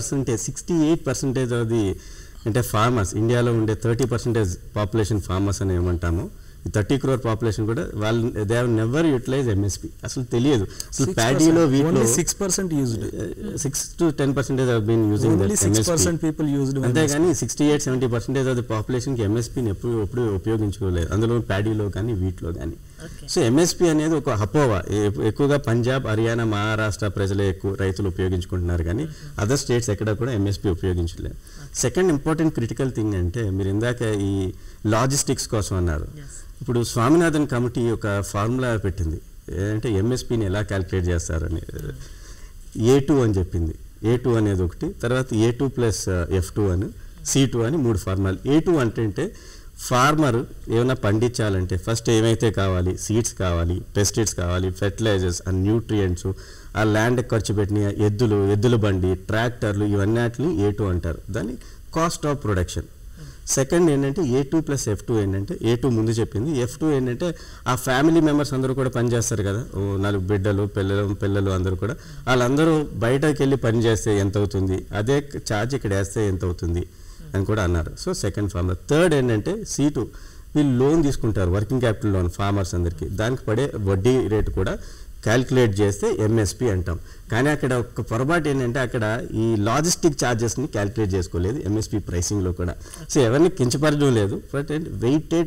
68% of the అంటే ఫార్మర్స్, ఇండియాలో ఉండే 30% పాపులేషన్ ఫార్మర్స్ అని ఏమంటాము, 30 crore పాపులేషన్ కూడా వాళ్ళు they have never utilize MSP. అసలు తెలియదు. అసలు ప్యాడీలో వీటిలో 6% used, 6 to 10% have been using that MSP. 6% people used. అంతేగాని 68-70% ఆఫ్ ది పాపులేషన్కి ఎంఎస్పిని ఎప్పుడు ఉపయోగించుకోలేదు, అందులో ప్యాడీలో కానీ వీటిలో కానీ. సో ఎంఎస్పి అనేది ఒక హపోవా, ఎక్కువగా పంజాబ్, హర్యానా, మహారాష్ట్ర ప్రజలే ఎక్కువ రైతులు ఉపయోగించుకుంటున్నారు, కానీ అదర్ స్టేట్స్ ఎక్కడ కూడా ఎంఎస్పి ఉపయోగించలేదు. సెకండ్ ఇంపార్టెంట్ క్రిటికల్ థింగ్ అంటే మీరు ఇందాక ఈ లాజిస్టిక్స్ కోసం అన్నారు. ఇప్పుడు స్వామినాథన్ కమిటీ ఒక ఫార్ములా పెట్టింది, ఏంటంటే ఎంఎస్పిని ఎలా క్యాలిక్యులేట్ చేస్తారని. A2 అని చెప్పింది. A2 అనేది ఒకటి, తర్వాత A2 ప్లస్ F2 అని, C2 అని 3 ఫార్ములాలు. A2 అంటే ఫార్మర్ ఏమైనా పండించాలంటే ఫస్ట్ ఏమైతే కావాలి, సీడ్స్ కావాలి, పెస్టిసైడ్స్ కావాలి, ఫెర్టిలైజర్స్ అండ్ న్యూట్రియంట్స్, ఆ ల్యాండ్ ఖర్చు పెట్టిన ఎద్దుల బండి, ట్రాక్టర్లు, ఇవన్నిటిని A2 అంటారు. దాన్ని కాస్ట్ ఆఫ్ ప్రొడక్షన్. సెకండ్ ఏంటంటే A2 ప్లస్ F2 ఏంటంటే, A2 ముందు చెప్పింది, F2 ఏంటంటే ఆ ఫ్యామిలీ మెంబర్స్ అందరూ కూడా పనిచేస్తారు కదా, 4 బిడ్డలు, పిల్లలు అందరూ కూడా, వాళ్ళందరూ బయటకు వెళ్ళి పని చేస్తే ఎంత అవుతుంది, అదే ఛార్జ్ ఇక్కడ వేస్తే ఎంత అవుతుంది అని కూడా అన్నారు. So second formula. థర్డ్ ఏంటంటే C2, వీళ్ళు లోన్ తీసుకుంటారు, వర్కింగ్ క్యాపిటల్ లోన్ ఫార్మర్స్ అందరికీ, దానికి పడే వడ్డీ రేటు కూడా క్యాల్కులేట్ చేస్తే ఎంఎస్పి అంటాం. కానీ అక్కడ ఒక పొరపాటు ఏంటంటే అక్కడ ఈ లాజిస్టిక్ ఛార్జెస్ని క్యాల్కులేట్ చేసుకోలేదు ఎంఎస్పి ప్రైసింగ్లో కూడా. సో ఎవరిని కించపరచడం లేదు, but weighted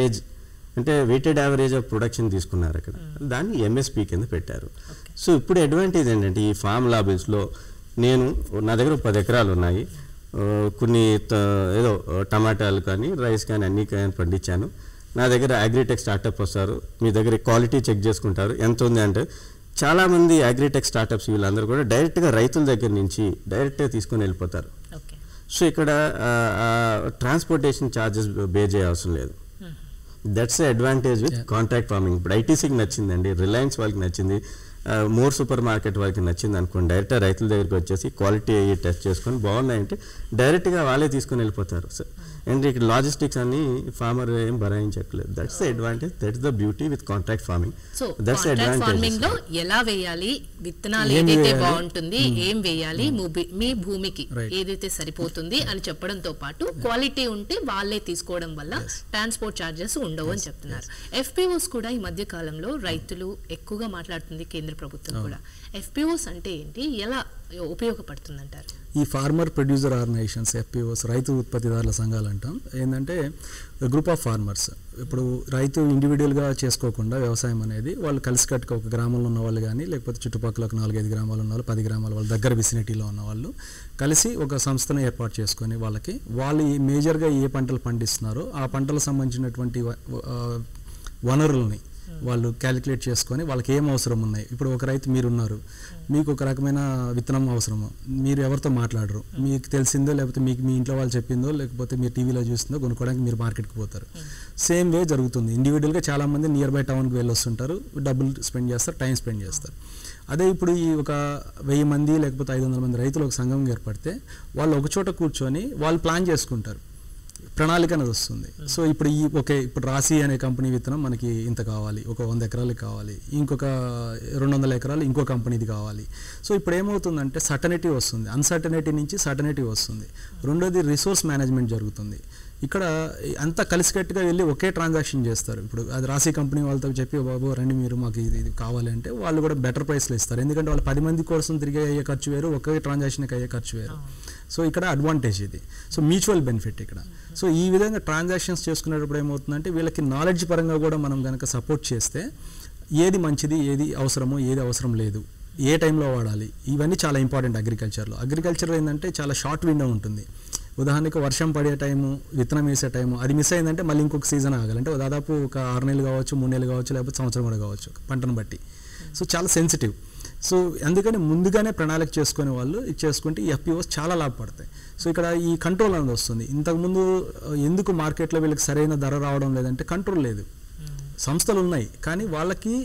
average of production తీసుకున్నారు అక్కడ, దాన్ని ఎంఎస్పి కింద పెట్టారు. సో ఇప్పుడు అడ్వాంటేజ్ ఏంటంటే ఈ ఫార్మ్ లాబిల్స్లో నేను నా దగ్గర 10 ఎకరాలు ఉన్నాయి, కొన్ని ఏదో టమాటాలు కానీ రైస్ కానీ అన్నీ కానీ పండించాను. నా దగ్గర అగ్రిటెక్ స్టార్టప్ వస్తారు, మీ దగ్గర క్వాలిటీ చెక్ చేసుకుంటారు ఎంత ఉంది అంటే. చాలామంది అగ్రిటెక్ స్టార్టప్స్ వీళ్ళందరూ కూడా డైరెక్ట్గా రైతుల దగ్గర నుంచి డైరెక్ట్గా తీసుకొని వెళ్ళిపోతారు. సో ఇక్కడ ట్రాన్స్పోర్టేషన్ ఛార్జెస్ బే చేయ అవసరం లేదు. That's advantage with contract farming. ఇప్పుడు ఐటీసీకి నచ్చిందండి, రిలయన్స్ వాళ్ళకి నచ్చింది, మోర్ సూపర్ మార్కెట్ వాళ్ళకి నచ్చింది అనుకోండి, డైరెక్ట్గా రైతుల దగ్గరికి వచ్చేసి క్వాలిటీ అయ్యి టెస్ట్ చేసుకొని బాగున్నాయంటే డైరెక్ట్గా వాళ్ళే తీసుకొని వెళ్ళిపోతారు. అండ్ ఇక్కడ లాజిస్టిక్స్ అని ఫార్మర్ ఏం భరాయించట్లేదు. That's the advantage, that's the beauty with contract farming. So contract farming లో ఎలా వేయాలి, విత్తనాలు ఏదైతే బాగుంటుంది, ఏం వేయాలి, మీ భూమికి ఏదైతే సరిపోతుంది అని చెప్పడంతో పాటు క్వాలిటీ ఉంటే వాళ్ళే తీసుకోవడం వల్ల ట్రాన్స్పోర్ట్ చార్జెస్ ఉండవు అని చెప్తున్నారు. FPOs కూడా ఈ మధ్య కాలంలో రైతులు ఎక్కువగా మాట్లాడుతుంది, కేంద్ర ప్రభుత్వం కూడా. FPOs అంటే ఏంటి, ఎలా ఉపయోగపడుతుందంటారు? ఈ ఫార్మర్ ప్రొడ్యూసర్ ఆర్గనైజేషన్స్, FPOs, రైతు ఉత్పత్తిదారుల సంఘాలు అంటాం. ఏంటంటే గ్రూప్ ఆఫ్ ఫార్మర్స్. ఇప్పుడు రైతు ఇండివిజువల్గా చేసుకోకుండా వ్యవసాయం అనేది వాళ్ళు కలిసికట్టుగా ఒక గ్రామంలో ఉన్న వాళ్ళు కానీ, లేకపోతే చుట్టుపక్కల ఒక 4-5 గ్రామాలు ఉన్న వాళ్ళు, 10 గ్రామాల వాళ్ళ దగ్గర విసినిటీలో ఉన్న వాళ్ళు కలిసి ఒక సంస్థను ఏర్పాటు చేసుకొని వాళ్ళకి వాళ్ళు మేజర్గా ఏ పంటలు పండిస్తున్నారో ఆ పంటలకు సంబంధించినటువంటి వనరుల్ని వాళ్ళు క్యాలిక్యులేట్ చేసుకొని వాళ్ళకి ఏం అవసరం ఉన్నాయి. ఇప్పుడు ఒక రైతు మీరున్నారు, మీకు ఒక రకమైన విత్తనం అవసరము, మీరు ఎవరితో మాట్లాడరు, మీకు తెలిసిందో లేకపోతే మీకు మీ ఇంట్లో వాళ్ళు చెప్పిందో లేకపోతే మీరు టీవీలో చూసిందో కొనుక్కోవడానికి మీరు మార్కెట్కి పోతారు. సేమ్ వే జరుగుతుంది. ఇండివిజువల్గా చాలామంది నియర్ బై టౌన్కి వెళ్ళి వస్తుంటారు, డబ్బులు స్పెండ్ చేస్తారు, టైం స్పెండ్ చేస్తారు. అదే ఇప్పుడు ఈ ఒక 1000 మంది లేకపోతే 500 మంది రైతులు ఒక సంఘం ఏర్పడితే వాళ్ళు ఒక చోట కూర్చొని వాళ్ళు ప్లాన్ చేసుకుంటారు, ప్రణాళిక అనేది వస్తుంది. సో ఇప్పుడు ఇప్పుడు రాశి అనే కంపెనీ విత్తనం మనకి ఇంత కావాలి, ఒక 100 ఎకరాలకి కావాలి, ఇంకొక 200 ఎకరాలు ఇంకో కంపెనీది కావాలి. సో ఇప్పుడు ఏమవుతుందంటే సర్టనిటీ వస్తుంది, అన్సర్టనిటీ నుంచి సర్టనిటీ వస్తుంది. రెండోది రిసోర్స్ మేనేజ్మెంట్ జరుగుతుంది. ఇక్కడ అంతా కలిసికట్టుగా వెళ్ళి ఒకే ట్రాన్సాక్షన్ చేస్తారు. ఇప్పుడు అది రాశి కంపెనీ వాళ్ళతో చెప్పి బాబు రండి మీరు మాకు ఇది కావాలి అంటే వాళ్ళు కూడా బెటర్ ప్రైస్లో ఇస్తారు. ఎందుకంటే వాళ్ళు 10 మంది కోసం తిరిగే అయ్యే ఖర్చు వేరు, ఒకే ట్రాన్సాక్షన్కి అయ్యే ఖర్చు వేరు. సో ఇక్కడ అడ్వాంటేజ్ ఇది. సో మ్యూచువల్ బెనిఫిట్ ఇక్కడ. సో ఈ విధంగా ట్రాన్సాక్షన్స్ చేసుకునేటప్పుడు ఏమవుతుందంటే వీళ్ళకి నాలెడ్జ్ పరంగా కూడా మనం కనుక సపోర్ట్ చేస్తే ఏది మంచిది, ఏది అవసరమో, ఏది అవసరం లేదు, ఏ టైంలో వాడాలి, ఇవన్నీ చాలా ఇంపార్టెంట్ అగ్రికల్చర్లో. అగ్రికల్చర్లో ఏంటంటే చాలా షార్ట్ విండో ఉంటుంది. ఉదాహరణకు వర్షం పడే టైము, విత్తనం వేసే టైము, అది మిస్ అయిందంటే మళ్ళీ ఇంకొక సీజన్ ఆగాలి. అంటే దాదాపు ఒక 6 నెలలు కావచ్చు, 3 నెలలు కావచ్చు, లేకపోతే సంవత్సరం కూడా కావచ్చు పంటను బట్టి. సో చాలా సెన్సిటివ్. సో అందుకని ముందుగానే ప్రణాళిక చేసుకునే వాళ్ళు ఇది చేసుకుంటే ఈ FPOs చాలా లాభపడతాయి. సో ఇక్కడ ఈ కంట్రోల్ అనేది వస్తుంది. ఇంతకుముందు ఎందుకు మార్కెట్లో వీళ్ళకి సరైన ధర రావడం లేదంటే కంట్రోల్ లేదు. సంస్థలు ఉన్నాయి కానీ వాళ్ళకి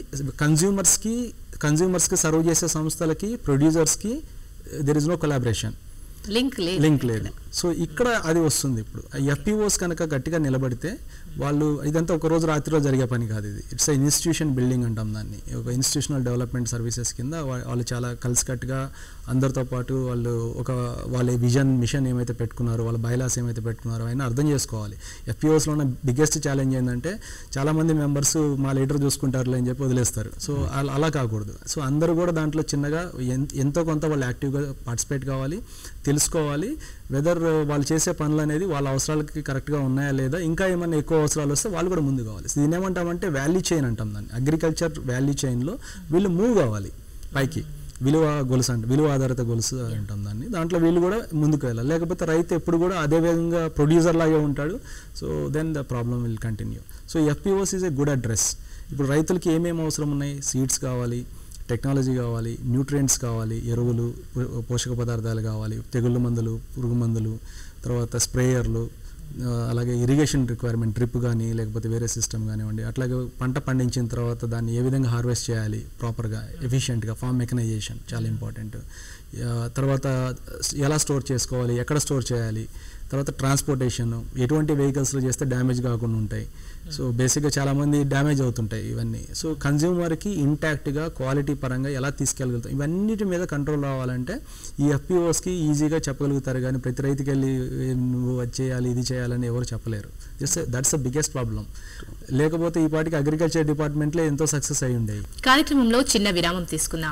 కన్జ్యూమర్స్కి సర్వ్ చేసే సంస్థలకి, ప్రొడ్యూసర్స్కి there is no collaboration, link లేదు. సో ఇక్కడ అది వస్తుంది. ఇప్పుడు FPOs కనుక గట్టిగా నిలబడితే వాళ్ళు ఇదంతా ఒక రోజు రాత్రిలో జరిగే పని కాదు. ఇది ఇట్స్ ఇన్స్టిట్యూషన్ బిల్డింగ్ అంటాం దాన్ని. ఒక ఇన్స్టిట్యూషనల్ డెవలప్మెంట్ సర్వీసెస్ కింద వాళ్ళు చాలా కలిసికట్టుగా అందరితో పాటు వాళ్ళ మిషన్ ఏమైతే పెట్టుకున్నారో, వాళ్ళ బైలాస్ ఏమైతే పెట్టుకున్నారో అయినా అర్థం చేసుకోవాలి. FPOsలో ఉన్న బిగ్గెస్ట్ ఛాలెంజ్ ఏంటంటే చాలామంది మెంబర్స్ మా లీడర్ చూసుకుంటారులే అని చెప్పి వదిలేస్తారు. సో అలా కాకూడదు. సో అందరూ కూడా దాంట్లో చిన్నగా ఎంతో కొంత వాళ్ళు యాక్టివ్గా పార్టిసిపేట్ కావాలి, తెలుసుకోవాలి వెదర్ వాళ్ళు చేసే పనులు అనేది వాళ్ళ అవసరాలకి కరెక్ట్గా ఉన్నాయా లేదా, ఇంకా ఏమైనా ఎక్కువ అవసరాలు వస్తే వాళ్ళు కూడా ముందు కావాలి. దీన్ని ఏమంటామంటే వాల్యూ చైన్ అంటాం దాన్ని. అగ్రికల్చర్ వాల్యూ చైన్లో వీళ్ళు మూవ్ కావాలి పైకి. విలువ ఆధారిత గొలుసు అంటాం దాన్ని. దాంట్లో వీళ్ళు కూడా ముందుకు వెళ్ళాలి. లేకపోతే రైతు ఎప్పుడు కూడా అదే విధంగా ప్రొడ్యూసర్ లాగే ఉంటాడు. So then the problem will continue. So FPOs is a good address. ఇప్పుడు రైతులకి ఏమేమి అవసరం ఉన్నాయి, సీడ్స్ కావాలి, టెక్నాలజీ కావాలి, న్యూట్రియంట్స్ కావాలి, ఎరువులు, పోషక పదార్థాలు కావాలి, తెగుళ్ళ మందులు, పురుగు మందులు, తర్వాత స్ప్రేయర్లు, అలాగే ఇరిగేషన్ రిక్వైర్మెంట్, డ్రిప్ కానీ లేకపోతే వేరే సిస్టమ్ కానివ్వండి. అట్లాగే పంట పండించిన తర్వాత దాన్ని ఏ విధంగా హార్వెస్ట్ చేయాలి ప్రాపర్గా, ఎఫిషియెంట్గా, ఫార్మ్ మెకనైజేషన్ చాలా ఇంపార్టెంట్. తర్వాత ఎలా స్టోర్ చేసుకోవాలి, ఎక్కడ స్టోర్ చేయాలి, తర్వాత ట్రాన్స్పోర్టేషన్, ఎటువంటి వెహికల్స్లో చేస్తే డ్యామేజ్ కాకుండా ఉంటాయి. సో బేసిక్గా చాలామంది డ్యామేజ్ అవుతుంటాయి ఇవన్నీ. సో కన్జ్యూమర్కి ఇంటాక్ట్గా క్వాలిటీ పరంగా ఎలా తీసుకెళ్ళగలుగుతాం, ఇవన్నిటి మీద కంట్రోల్ రావాలంటే ఈ FPOsకి ఈజీగా చెప్పగలుగుతారు. కానీ ప్రతి రైతుకి వెళ్ళి నువ్వు అది చేయాలి, ఇది చేయాలని ఎవరు చెప్పలేరు. That's the biggest problem. లేకపోతే ఈ పాటికి అగ్రికల్చర్ డిపార్ట్మెంట్లో ఎంతో సక్సెస్ అయి ఉండేవి. కార్యక్రమంలో చిన్న విరామం తీసుకుందాం.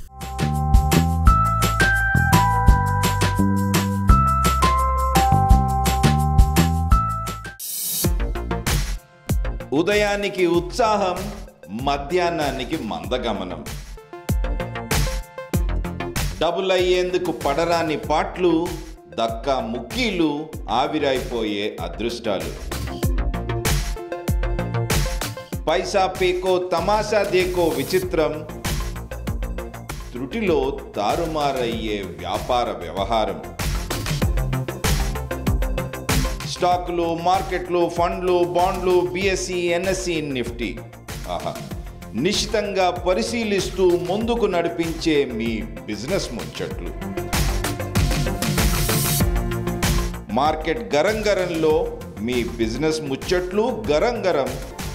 ఉదయానికి ఉత్సాహం, మధ్యాహ్నానికి మందగమనం. డబుల్ అయ్యేందుకు పడరాని పాట్లు, దక్కా ముక్కీలు, ఆవిరైపోయే అదృష్టాలు. పైసా పేకో తమాషా దేకో విచిత్రం, త్రుటిలో తారుమారయ్యే వ్యాపార వ్యవహారం. స్టాకులు, మార్కెట్లు, ఫండ్లు, బాండ్లు, బిఎస్సి, ఎన్ఎస్సి, నిఫ్టీ. ఆహా, నిశితంగా పరిశీలిస్తూ ముందుకు నడిపించే మీ బిజినెస్ ముచ్చట్లు. మార్కెట్ గరంగరంలో మీ బిజినెస్ ముచ్చట్లు గరంగరం.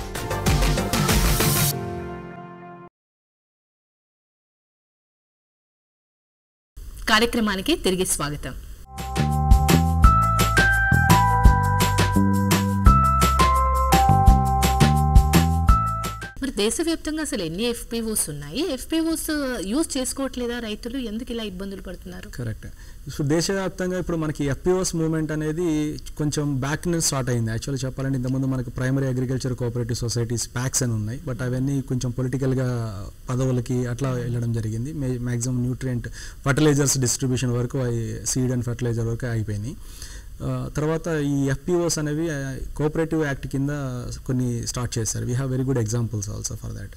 కార్యక్రమానికి తిరిగి స్వాగతం. మరి దేశవ్యాప్తంగా అసలు ఎన్ని ఎఫ్పిఓస్ ఉన్నాయి? ఎఫ్పిఓస్ యూజ్ చేసుకోవట్లేదా రైతులు? ఎందుకు ఇలా ఇబ్బందులు పడుతున్నారు? కరెక్ట్. ఇప్పుడు దేశవ్యాప్తంగా ఇప్పుడు మనకి ఎఫ్పిఓస్ మూవ్మెంట్ అనేది కొంచెం బ్యాక్ నుంచి స్టార్ట్ అయింది. యాక్చువల్లీ చెప్పాలంటే ఇంతకుముందు మనకు primary agriculture cooperative societies PACS అని ఉన్నాయి, బట్ అవన్నీ కొంచెం పొలిటికల్గా పదవులకి అట్లా వెళ్ళడం జరిగింది. మ్యాక్సిమం న్యూట్రియంట్ ఫర్టిలైజర్స్ డిస్ట్రిబ్యూషన్ వరకు సీడ్ అండ్ ఫర్టిలైజర్ వరకు అయిపోయినాయి. తర్వాత ఈ ఎఫ్పిఓస్ అనేవి కోఆపరేటివ్ యాక్ట్ కింద కొన్ని స్టార్ట్ చేశారు. We have very good examples also for that.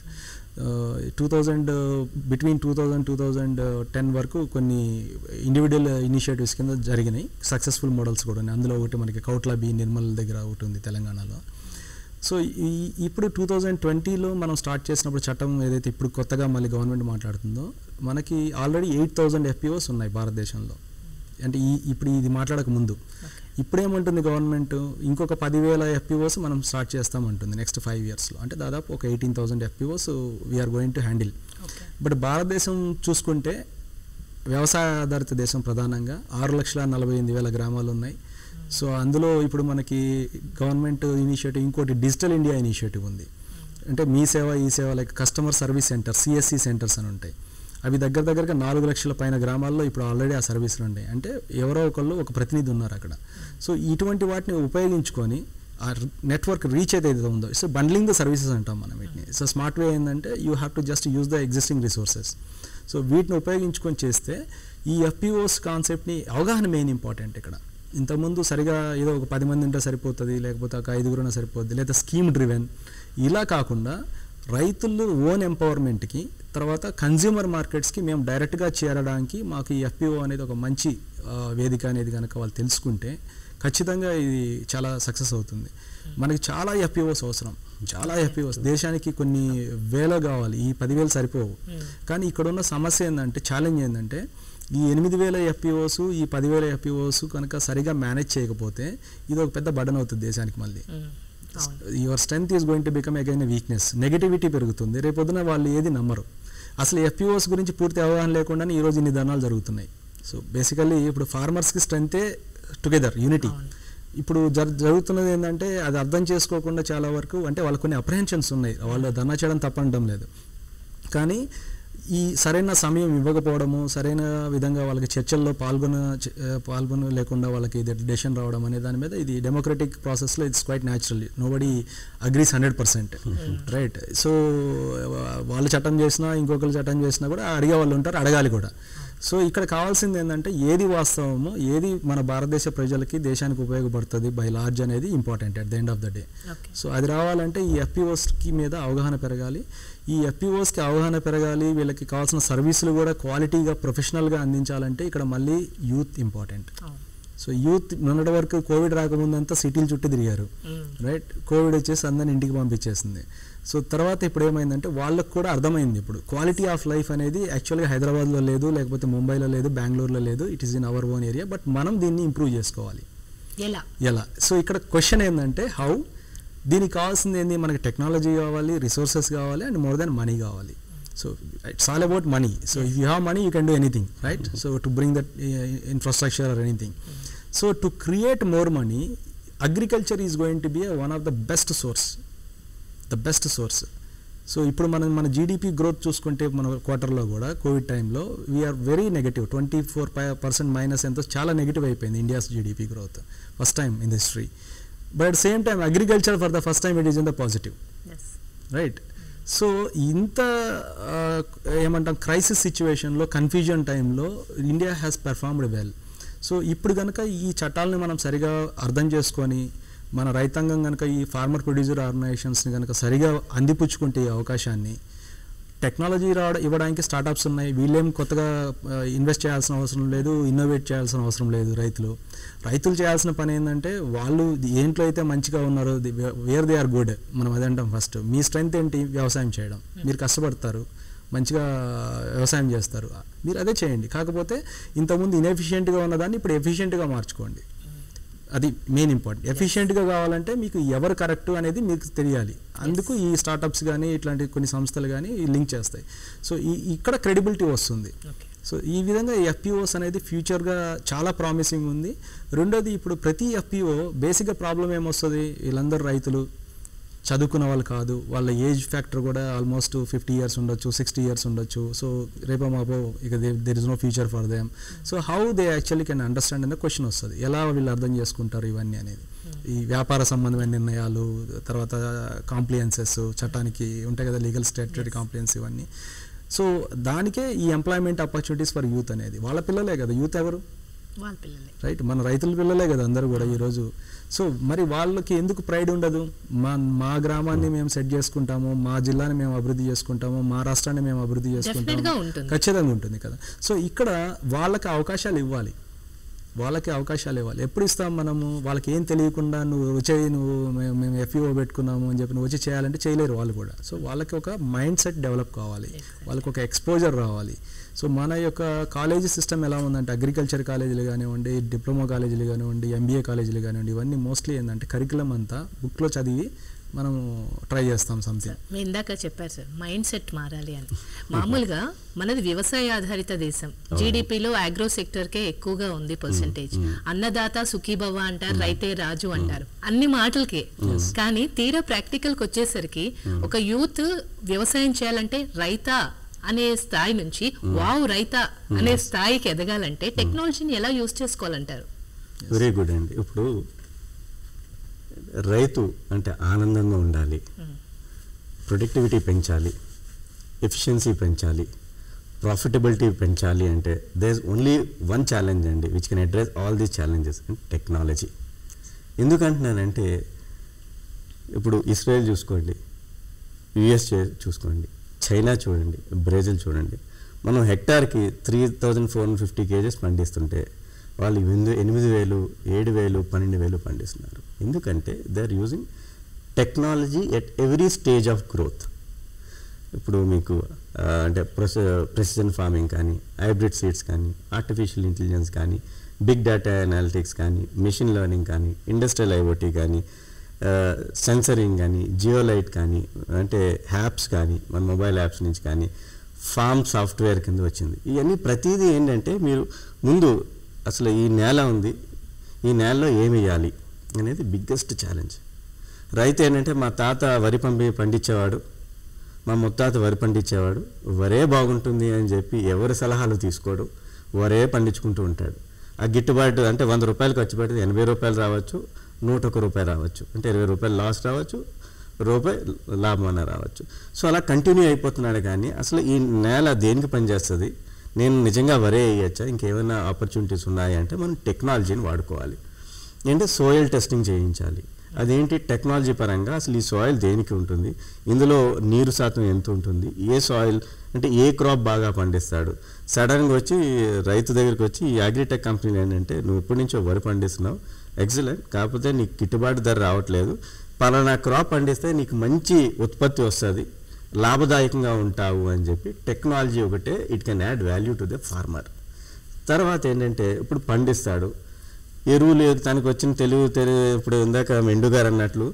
2000 between 2010 వరకు కొన్ని ఇండివిజువల్ ఇనిషియేటివ్స్ కింద జరిగినాయి. సక్సెస్ఫుల్ మోడల్స్ కూడా ఉన్నాయి. అందులో ఒకటి మనకి కౌట్ల బి నిర్మల్ దగ్గర ఒకటి ఉంది తెలంగాణలో. సో ఇప్పుడు 2020లో మనం స్టార్ట్ చేసినప్పుడు చట్టం ఏదైతే ఇప్పుడు కొత్తగా మళ్ళీ గవర్నమెంట్ మాట్లాడుతుందో, మనకి ఆల్రెడీ 8000 ఎఫ్పిఓస్ ఉన్నాయి భారతదేశంలో. అంటే ఇప్పుడు ఇది మాట్లాడక ముందు. ఇప్పుడేమంటుంది గవర్నమెంట్, ఇంకొక 10,000 ఎఫ్పిఓస్ మనం స్టార్ట్ చేస్తామంటుంది నెక్స్ట్ 5 yearsలో. అంటే దాదాపు ఒక 18,000 FPOs we're going to handle. But భారతదేశం చూసుకుంటే వ్యవసాయ ఆధారిత దేశం, ప్రధానంగా 6,48,000 గ్రామాలు ఉన్నాయి. సో అందులో ఇప్పుడు మనకి గవర్నమెంట్ ఇనిషియేటివ్ ఇంకోటి డిజిటల్ ఇండియా ఇనిషియేటివ్ ఉంది. అంటే Mee Seva e Seva, like customer service center, CSC centers అని ఉంటాయి. అవి దగ్గరగా 4 లక్షల పైన గ్రామాల్లో ఇప్పుడు ఆల్రెడీ ఆ సర్వీసులు ఉన్నాయి. అంటే ఎవరో ఒక ప్రతినిధి ఉన్నారు అక్కడ. సో ఇటువంటి వాటిని ఉపయోగించుకొని ఆ నెట్వర్క్ రీచ్ ఏదైతే ఉందో, సో బండ్లింగ్ ద సర్వీసెస్ అంటాం మనం వీటిని. సో స్మార్ట్ వే ఏంటంటే you have to just use the existing resources. So వీటిని ఉపయోగించుకొని చేస్తే ఈ ఎఫ్పిఓస్ కాన్సెప్ట్ని అవగాహన మెయిన్ ఇంపార్టెంట్ ఇక్కడ. ఇంతకుముందు సరిగా ఏదో ఒక 10 మంది ఉంటే సరిపోతుంది, లేకపోతే ఒక 5 సరిపోద్ది, లేదా స్కీమ్ డ్రివెన్ ఇలా కాకుండా రైతులు ఓన్ ఎంపవర్మెంట్కి, తర్వాత కన్జ్యూమర్ మార్కెట్స్కి మేము డైరెక్ట్గా చేరడానికి మాకు ఈ ఎఫ్పిఓ అనేది ఒక మంచి వేదిక అనేది కనుక వాళ్ళు తెలుసుకుంటే ఖచ్చితంగా ఇది చాలా సక్సెస్ అవుతుంది. మనకి చాలా ఎఫ్పిఓస్ అవసరం, చాలా ఎఫ్పిఓస్ దేశానికి కొన్ని వేల కావాలి. ఈ 10,000 సరిపోవు. కానీ ఇక్కడ ఉన్న సమస్య ఏంటంటే, ఛాలెంజ్ ఏంటంటే, ఈ 8,000 ఎఫ్పిఓస్, ఈ 10,000 ఎఫ్పిఓస్ కనుక సరిగా మేనేజ్ చేయకపోతే ఇది ఒక పెద్ద బర్డన్ అవుతుంది దేశానికి. మళ్ళీ your strength is going to become again a weakness. Negativity పెరుగుతుంది. రేపొద్దున వాళ్ళు ఏది నమ్మరు. అసలు ఎఫ్పిఓస్ గురించి పూర్తి అవగాహన లేకుండానే ఈరోజు ఇన్ని ధర్నాలు జరుగుతున్నాయి. సో బేసికల్లీ ఇప్పుడు ఫార్మర్స్కి స్ట్రెంగ్తే టుగెదర్, యూనిటీ. ఇప్పుడు జరుగుతున్నది ఏంటంటే అది అర్థం చేసుకోకుండా చాలా వరకు, అంటే వాళ్ళకి కొన్ని అప్రహెన్షన్స్ ఉన్నాయి. వాళ్ళు ధర్నా చేయడం తప్పనడం లేదు, కానీ ఈ సరైన సమయం ఇవ్వకపోవడము, సరైన విధంగా వాళ్ళకి చర్చల్లో పాల్గొన లేకుండా వాళ్ళకి డెసిషన్ రావడం అనే దాని మీద, ఇది డెమోక్రటిక్ ప్రాసెస్లో it's quite natural. Nobody agrees 100%, right. So వాళ్ళు చట్టం చేసినా ఇంకొకరు చట్టం చేసినా కూడా అడిగే వాళ్ళు ఉంటారు, అడగాలి కూడా. సో ఇక్కడ కావాల్సింది ఏంటంటే ఏది వాస్తవమో, ఏది మన భారతదేశ ప్రజలకి దేశానికి ఉపయోగపడుతుంది బై లార్జ్ అనేది important at the end of the day. So అది రావాలంటే ఈ ఎఫ్పిఓస్కి మీద అవగాహన పెరగాలి. ఈ ఎఫ్పిఓస్కి అవగాహన పెరగాలి, వీళ్ళకి కావాల్సిన సర్వీసులు కూడా క్వాలిటీగా ప్రొఫెషనల్గా అందించాలంటే ఇక్కడ మళ్ళీ యూత్ ఇంపార్టెంట్. సో యూత్ మొన్నటి వరకు కోవిడ్ రాకముందంతా సిటీలు చుట్టూ తిరిగారు, రైట్. కోవిడ్ వచ్చేసి అందరిని ఇంటికి పంపించేసింది. సో తర్వాత ఇప్పుడు ఏమైందంటే వాళ్ళకు కూడా అర్థమైంది ఇప్పుడు క్వాలిటీ ఆఫ్ లైఫ్ అనేది యాక్చువల్గా హైదరాబాద్లో లేదు, లేకపోతే ముంబైలో లేదు, బెంగళూరులో లేదు. It is in our own area. But మనం దీన్ని ఇంప్రూవ్ చేసుకోవాలి. ఎలా? సో ఇక్కడ క్వశ్చన్ ఏంటంటే హౌ. దీనికి కావాల్సింది ఏంది? మనకి టెక్నాలజీ కావాలి, రిసోర్సెస్ కావాలి, అండ్ మోర్ దెన్ మనీ కావాలి. So it's all about money. So if you have money you can do anything, right. So to bring that infrastructure or anything. So to create more money, agriculture is going to be one of the best source. So ఇప్పుడు మన GDP growth చూసుకుంటే మన క్వార్టర్లో కూడా Covid టైంలో we are very negative, 24% minus, ఎంతో చాలా negative అయిపోయింది India's GDP growth first time in the history. But at same time agriculture for the first time it is in the positive, right. So ఇంత ఏమంటాం క్రైసిస్ సిచ్యువేషన్లో confusion టైంలో India has performed well. So ఇప్పుడు కనుక ఈ చట్టాలని మనం సరిగా అర్థం చేసుకొని మన రైతాంగం కనుక ఈ ఫార్మర్ ప్రొడ్యూసర్ ఆర్గనైజేషన్స్ని కనుక సరిగా అందిపుచ్చుకుంటే ఈ అవకాశాన్ని, టెక్నాలజీ ఇవ్వడానికి స్టార్టప్స్ ఉన్నాయి, వీళ్ళేం కొత్తగా ఇన్వెస్ట్ చేయాల్సిన అవసరం లేదు, ఇన్నోవేట్ చేయాల్సిన అవసరం లేదు. రైతులు చేయాల్సిన పని ఏంటంటే వాళ్ళు ఏంట్లో అయితే మంచిగా ఉన్నారో వేర్ దే ఆర్ గుడ్, మనం అదే అంటాం. ఫస్ట్ మీ స్ట్రెంగ్త్ ఏంటి? వ్యవసాయం చేయడం. మీరు కష్టపడతారు, మంచిగా వ్యవసాయం చేస్తారు, మీరు అదే చేయండి. కాకపోతే ఇంతకుముందు ఇన్ఎఫిషియెంట్గా ఉన్నదాన్ని ఇప్పుడు ఎఫిషియెంట్గా మార్చుకోండి. అది మెయిన్ ఇంపార్టెంట్. ఎఫిషియెంట్గా కావాలంటే మీకు ఎవరు కరెక్ట్ అనేది మీకు తెలియాలి. అందుకు ఈ స్టార్టప్స్ కానీ ఇట్లాంటి కొన్ని సంస్థలు కానీ లింక్ చేస్తాయి. సో ఇక్కడ క్రెడిబిలిటీ వస్తుంది. సో ఈ విధంగా ఎఫ్పిఓస్ అనేది ఫ్యూచర్గా చాలా ప్రామిసింగ్ ఉంది. రెండోది, ఇప్పుడు ప్రతి ఎఫ్పిఓ బేసిక్గా ప్రాబ్లం ఏమొస్తుంది, వీళ్ళందరూ రైతులు చదువుకున్న వాళ్ళు కాదు, వాళ్ళ ఏజ్ ఫ్యాక్టర్ కూడా ఆల్మోస్ట్ 50 years ఉండొచ్చు, 60 years ఉండొచ్చు. సో రేపో మాపో ఇక there is no future for them. So how they actually can understand అనే క్వశ్చన్ వస్తుంది. ఎలా వీళ్ళు అర్థం చేసుకుంటారు ఇవన్నీ అనేది, ఈ వ్యాపార సంబంధమైన నిర్ణయాలు, తర్వాత కాంప్లియన్సెస్, చట్టానికి ఉంటాయి కదా లీగల్ స్టాట్యూటరీ కాంప్లియన్స్ ఇవన్నీ. సో దానికే ఈ ఎంప్లాయ్మెంట్ ఆపర్చునిటీస్ ఫర్ యూత్ అనేది. వాళ్ళ పిల్లలే కదా యూత్, ఎవరు? వాళ్ళ పిల్లలే, రైట్, మన రైతుల పిల్లలే కదా అందరూ కూడా ఈరోజు. సో మరి వాళ్ళకి ఎందుకు ప్రైడ్ ఉండదు? మా గ్రామాన్ని మేము సెట్ చేసుకుంటాము, మా జిల్లాని మేము అభివృద్ధి చేసుకుంటాము, మా రాష్ట్రాన్ని మేము అభివృద్ధి చేసుకుంటాము, ఖచ్చితంగా ఉంటుంది కదా. సో ఇక్కడ వాళ్ళకి అవకాశాలు ఇవ్వాలి. ఎప్పుడు ఇస్తాం మనము? వాళ్ళకి ఏం తెలియకుండా నువ్వు మేము ఎఫ్ఈఓ పెట్టుకున్నాము అని చెప్పి నువ్వు వచ్చి చేయాలంటే చేయలేరు వాళ్ళు కూడా. సో వాళ్ళకి ఒక మైండ్ సెట్ డెవలప్ కావాలి, వాళ్ళకి ఒక ఎక్స్పోజర్ రావాలి. సో మన యొక్క కాలేజీ సిస్టమ్ ఎలా ఉందంటే, అగ్రికల్చర్ కాలేజీలు కానివ్వండి, డిప్లొమా కాలేజీలు కానివ్వండి, ఎంబీఏ కాలేజీలు కానివ్వండి, ఇవన్నీ మోస్ట్లీ ఏంటంటే కరికులం అంతా బుక్లో చదివి మనము ట్రై చేస్తాం సంథింగ్. మీరు ఇందాక చెప్పారు సార్, మైండ్ సెట్ మారాలి అని. మామూలుగా మనది వ్యవసాయ ఆధారిత దేశం, జీడిపిలో అగ్రో సెక్టర్కే ఎక్కువగా ఉంది పర్సెంటేజ్. అన్నదాత సుఖీభవ అంటారు, రైతే రాజు అంటారు, అన్ని మాటలకే. కానీ తీరా ప్రాక్టికల్కి వచ్చేసరికి ఒక యూత్ వ్యవసాయం చేయాలంటే రైతా అనే స్థాయి నుంచి వావ్ రైతా అనే స్థాయికి ఎదగాలంటే టెక్నాలజీని ఎలా యూజ్ చేసుకోవాలంటారు? వెరీ గుడ్ అండి. ఇప్పుడు రైతు అంటే ఆనందంగా ఉండాలి, ప్రొడక్టివిటీ పెంచాలి, ఎఫిషియన్సీ పెంచాలి, ప్రాఫిటబిలిటీ పెంచాలి అంటే there is only one challenge అండి which can address all these challenges, technology. ఎందుకంటున్నానంటే ఇప్పుడు ఇస్రాయల్ చూసుకోండి, యుఎస్ చూసుకోండి, చైనా చూడండి, బ్రెజిల్ చూడండి. మనం హెక్టార్కి 3,450 kgs పండిస్తుంటే వాళ్ళు 8,000, 7,000, 12,000 పండిస్తున్నారు. ఎందుకంటే they are using technology at every stage of growth. ఇప్పుడు మీకు అంటే ప్రెసిజన్ ఫార్మింగ్ కానీ, హైబ్రిడ్ సీడ్స్ కానీ, ఆర్టిఫిషియల్ ఇంటెలిజెన్స్ కానీ, బిగ్ డేటా అనాలిటిక్స్ కానీ, మెషిన్ లెర్నింగ్ కానీ, ఇండస్ట్రియల్ ఐఓటీ కానీ, సెన్సరింగ్ కానీ, జియోలైట్ కానీ, అంటే యాప్స్ కానీ, మన మొబైల్ యాప్స్ నుంచి కానీ, ఫార్మ్ సాఫ్ట్వేర్ కింద వచ్చింది. ఇవన్నీ ప్రతిదీ ఏంటంటే మీరు ముందు అసలు ఈ నేల ఉంది, ఈ నేలలో ఏమి వేయాలి అనేది బిగ్గెస్ట్ ఛాలెంజ్. రైతు ఏంటంటే మా తాత వరి పండించేవాడు, మా ముత్తాత వరి పండించేవాడు, వరే బాగుంటుంది అని చెప్పి ఎవరి సలహాలు తీసుకోడు, వరే పండించుకుంటూ ఉంటాడు. ఆ గిట్టుబాటు అంటే 100 రూపాయలు ఖర్చు పెడితే 80 రూపాయలు రావచ్చు, 101 రూపాయలు రావచ్చు, అంటే 20 రూపాయలు లాస్ రావచ్చు, రూపాయి లాభం అన్న రావచ్చు. సో అలా కంటిన్యూ అయిపోతున్నాడు. కానీ అసలు ఈ నేల దేనికి పనిచేస్తుంది, నేను నిజంగా వరే వేయచ్చా, ఇంకేమైనా ఆపర్చునిటీస్ ఉన్నాయా అంటే మనం టెక్నాలజీని వాడుకోవాలి. అంటే సాయిల్ టెస్టింగ్ చేయించాలి. అదేంటి టెక్నాలజీ పరంగా అసలు ఈ సాయిల్ దేనికి ఉంటుంది, ఇందులో నీరు శాతం ఎంత ఉంటుంది, ఏ సాయిల్ అంటే ఏ క్రాప్ బాగా పండిస్తాడు. సడన్గా వచ్చి రైతు దగ్గరికి వచ్చి ఈ అగ్రిటెక్ కంపెనీలు ఏంటంటే నువ్వు ఇప్పటి నుంచో వరి పండిస్తున్నావు, ఎక్సలెంట్, కాకపోతే నీకు గిట్టుబాటు ధర రావట్లేదు, పలానా క్రాప్ పండిస్తే నీకు మంచి ఉత్పత్తి వస్తుంది, లాభదాయకంగా ఉంటావు అని చెప్పి టెక్నాలజీ ఒకటే it can add value to the farmer. తర్వాత ఏంటంటే ఇప్పుడు పండిస్తాడు, ఎరువులు తనకు వచ్చిన తెలివి ఇప్పుడు ఇందాక మెండు గారు అన్నట్లు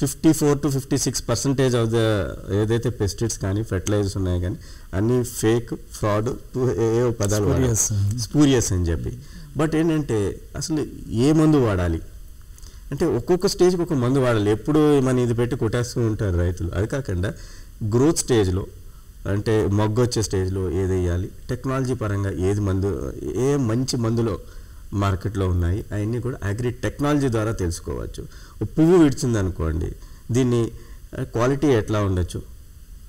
54 to 56% ఆఫ్ ద ఏదైతే పెస్టిసైడ్స్ కానీ ఫెర్టిలైజర్స్ ఉన్నాయి కానీ అన్నీ ఫేక్, ఫ్రాడ్, ఏ పదాలు స్పూరియస్ అని చెప్పి. బట్ ఏంటంటే అసలు ఏ మందు వాడాలి అంటే ఒక్కొక్క స్టేజ్కి ఒక మందు వాడాలి. ఎప్పుడు మన ఇది పెట్టి కొట్టేస్తూ ఉంటారు రైతులు. అది కాకుండా గ్రోత్ స్టేజ్లో అంటే మొగ్గు వచ్చే స్టేజ్లో ఏది వేయాలి, టెక్నాలజీ పరంగా ఏది మందు, ఏ మంచి మందులో మార్కెట్లో ఉన్నాయి అవన్నీ కూడా అగ్రి టెక్నాలజీ ద్వారా తెలుసుకోవచ్చు. పువ్వు విడిచింది అనుకోండి, దీన్ని క్వాలిటీ ఎట్లా ఉండొచ్చు,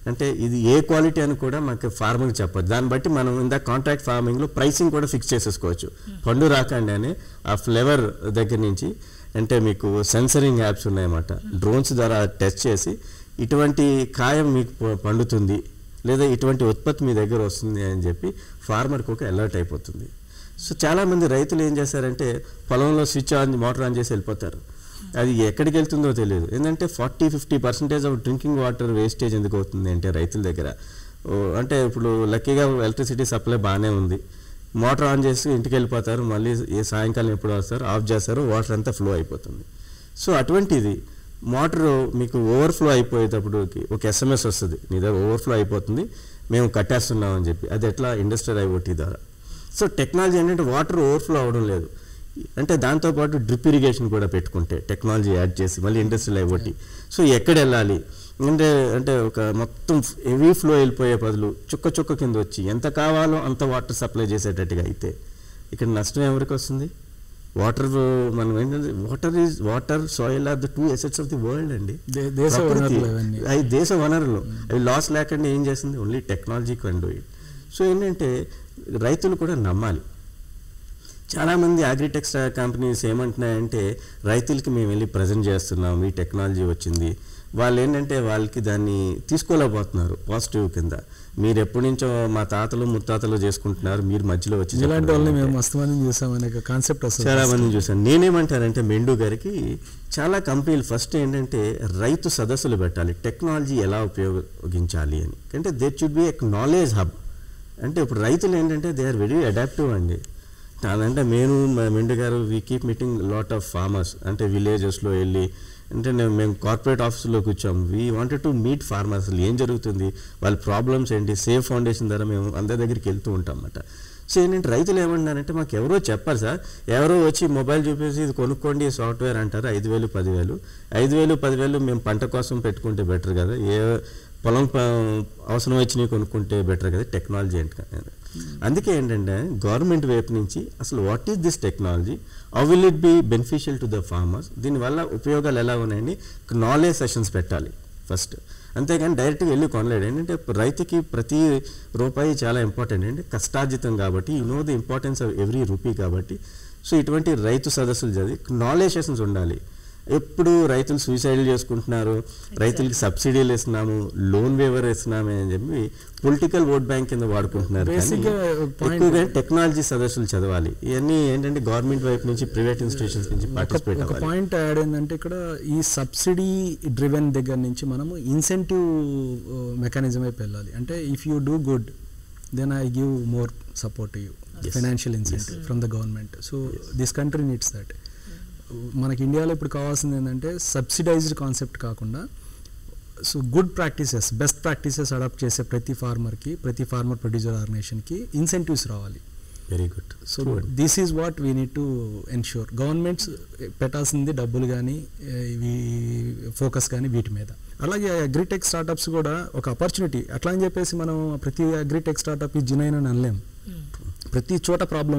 అంటే ఇది ఏ క్వాలిటీ అని కూడా మాకు ఫార్మర్కి చెప్పదు. దాన్ని బట్టి మనం ఇందా కాంట్రాక్ట్ ఫార్మింగ్లో ప్రైసింగ్ కూడా ఫిక్స్ చేసేసుకోవచ్చు. పండు రాకండానే ఆ ఫ్లేవర్ దగ్గర నుంచి అంటే మీకు సెన్సరింగ్ యాప్స్ ఉన్నాయన్నమాట. డ్రోన్స్ ద్వారా టెస్ట్ చేసి ఇటువంటి కాయం మీకు పండుతుంది లేదా ఇటువంటి ఉత్పత్తి మీ దగ్గర వస్తుంది అని చెప్పి ఫార్మర్కి ఒక అలర్ట్ అయిపోతుంది. సో చాలామంది రైతులు ఏం చేస్తారంటే పొలంలో స్విచ్ ఆన్ మోటార్ ఆన్ చేసి వెళ్ళిపోతారు. అది ఎక్కడికి వెళ్తుందో తెలియదు. ఏంటంటే 40-50% ఆఫ్ డ్రింకింగ్ వాటర్ వేస్టేజ్ ఎందుకు అవుతుంది అంటే రైతుల దగ్గర. అంటే ఇప్పుడు లక్కీగా ఎలక్ట్రిసిటీ సప్లై బాగానే ఉంది, మోటార్ ఆన్ చేసి ఇంటికి వెళ్ళిపోతారు, మళ్ళీ ఏ సాయంకాలం ఎప్పుడు వస్తారు ఆఫ్ చేస్తారు, వాటర్ అంతా ఫ్లో అయిపోతుంది. సో అటువంటిది మోటార్ మీకు ఓవర్ఫ్లో అయిపోయేటప్పుడు ఒక SMS వస్తుంది, నీ దగ్గర ఓవర్ఫ్లో అయిపోతుంది మేము కట్టేస్తున్నాం అని చెప్పి. అది ఎట్లా? ఇండస్ట్రియల్ IoT ద్వారా. సో టెక్నాలజీ ఏంటంటే వాటర్ ఓవర్ఫ్లో అవ్వడం లేదు, అంటే దాంతోపాటు డ్రిప్ ఇరిగేషన్ కూడా పెట్టుకుంటే టెక్నాలజీ యాడ్ చేసి మళ్ళీ ఇండస్ట్రియల్ IoT. సో ఎక్కడ వెళ్ళాలి అంటే ఒక మొత్తం హెవీ ఫ్లో వెళ్ళిపోయే బదులు చుక్క చుక్క కింద వచ్చి ఎంత కావాలో అంత వాటర్ సప్లై చేసేటట్టుగా అయితే ఇక్కడ నష్టం ఎవరికి వస్తుంది? వాటర్ మనం ఏంటంటే water soil are the 2 assets of the world అండి. అవి దేశ వనరులు, అవి లాస్ లేకుండా ఏం చేస్తుంది? Only technology can do it. So ఏంటంటే రైతులు కూడా నమ్మాలి. చాలామంది అగ్రిటెక్ కంపెనీస్ ఏమంటున్నాయంటే రైతులకి మేము వెళ్ళి ప్రజెంట్ చేస్తున్నాం, ఈ టెక్నాలజీ వచ్చింది. వాళ్ళు ఏంటంటే వాళ్ళకి దాన్ని తీసుకోలేకపోతున్నారు పాజిటివ్ కింద. మీరు ఎప్పటి నుంచో మా తాతలు ముత్తాతలు చేసుకుంటున్నారు, మీరు మధ్యలో వచ్చి చాలా మంది చూసాను. నేనేమంటానంటే మెండు గారికి చాలా కంపెనీలు ఫస్ట్ ఏంటంటే రైతు సదస్సులు పెట్టాలి, టెక్నాలజీ ఎలా ఉపయోగించాలి అని. అంటే there should be a knowledge hub. అంటే ఇప్పుడు రైతులు ఏంటంటే దే ఆర్ వెరీ అడాప్టివ్ అండి. అంటే మెండు గారు we keep meeting lot of farmers, అంటే విలేజెస్లో వెళ్ళి అంటే మేము కార్పొరేట్ ఆఫీస్లో కూర్చోం. We wanted to meet farmers, అసలు ఏం జరుగుతుంది, వాళ్ళ ప్రాబ్లమ్స్ ఏంటి. సేఫ్ ఫౌండేషన్ ద్వారా మేము అందరి దగ్గరికి వెళ్తూ ఉంటాం అన్నమాట. సో ఏంటంటే రైతులు ఏమన్నారంటే మాకు ఎవరో చెప్పారు సార్, ఎవరో వచ్చి మొబైల్ చూపేసి ఇది కొనుక్కోండి సాఫ్ట్వేర్ అంటారు, 5,000 10,000 5,000 10,000 మేము పంట కోసం పెట్టుకుంటే బెటర్ కదా, ఏ పొలం అవసరం వచ్చినవి కొనుక్కుంటే బెటర్ కదా టెక్నాలజీ ఏంటి. అందుకే ఏంటంటే గవర్నమెంట్ వైపు నుంచి అసలు what is this technology, how will it be beneficial to the farmers, దీనివల్ల ఉపయోగాలు ఎలా ఉన్నాయండి, నాలెడ్జ్ సెషన్స్ పెట్టాలి ఫస్ట్. అంతేగాని డైరెక్ట్గా వెళ్ళి కొనలేడు. ఏంటంటే రైతుకి ప్రతి రూపాయి చాలా ఇంపార్టెంట్ అండి, కష్టార్జితం కాబట్టి, you know the importance of every rupee కాబట్టి. సో ఇటువంటి రైతు సదస్సులు చదివి నాలెడ్జ్ సెషన్స్ ఉండాలి. ఎప్పుడు రైతులు సూసైడ్లు చేసుకుంటున్నారు, రైతులకి సబ్సిడీలు ఇస్తున్నాము, లోన్ వేవర్ ఇస్తున్నాము అని చెప్పి పొలిటికల్ ఓట్ బ్యాంక్ కింద వాడుకుంటున్నారు. ఎక్కువగా టెక్నాలజీ సదస్సులు చదవాలి. ఇవన్నీ ఏంటంటే గవర్నమెంట్ వైపు నుంచి ప్రైవేట్ ఇన్స్టిట్యూషన్స్ నుంచి పార్టిసిపేట్ అవ్వాలి. ఒక పాయింట్ యాడ్ ఏంటంటే ఇక్కడ ఈ సబ్సిడీ డ్రివెన్ దగ్గర నుంచి మనము ఇన్సెంటివ్ మెకానిజం వైపు వెళ్ళాలి. అంటే if you do good then I give more support you, financial incentive from the government. So this country needs that. మనకి ఇండియాలో ఇప్పుడు కావాల్సింది ఏంటంటే సబ్సిడైజ్డ్ కాన్సెప్ట్ కాకుండా so good practices, best practices adopt చేసే ప్రతి ఫార్మర్ ప్రొడ్యూసర్ ఆర్గనైజేషన్కి ఇన్సెంటివ్స్ రావాలి. Very good. So this is what we need to ensure. Governments పెట్టాల్సింది డబ్బులు కానీ ఇవి ఫోకస్ కానీ వీటి మీద. అలాగే అగ్రిటెక్ స్టార్టప్స్ కూడా ఒక ఆపర్చునిటీ. అట్లా అని చెప్పేసి మనం ప్రతి అగ్రిటెక్ స్టార్టప్ ఈ జినైన్ అని అనలేం. ప్రతి చోట ప్రాబ్లం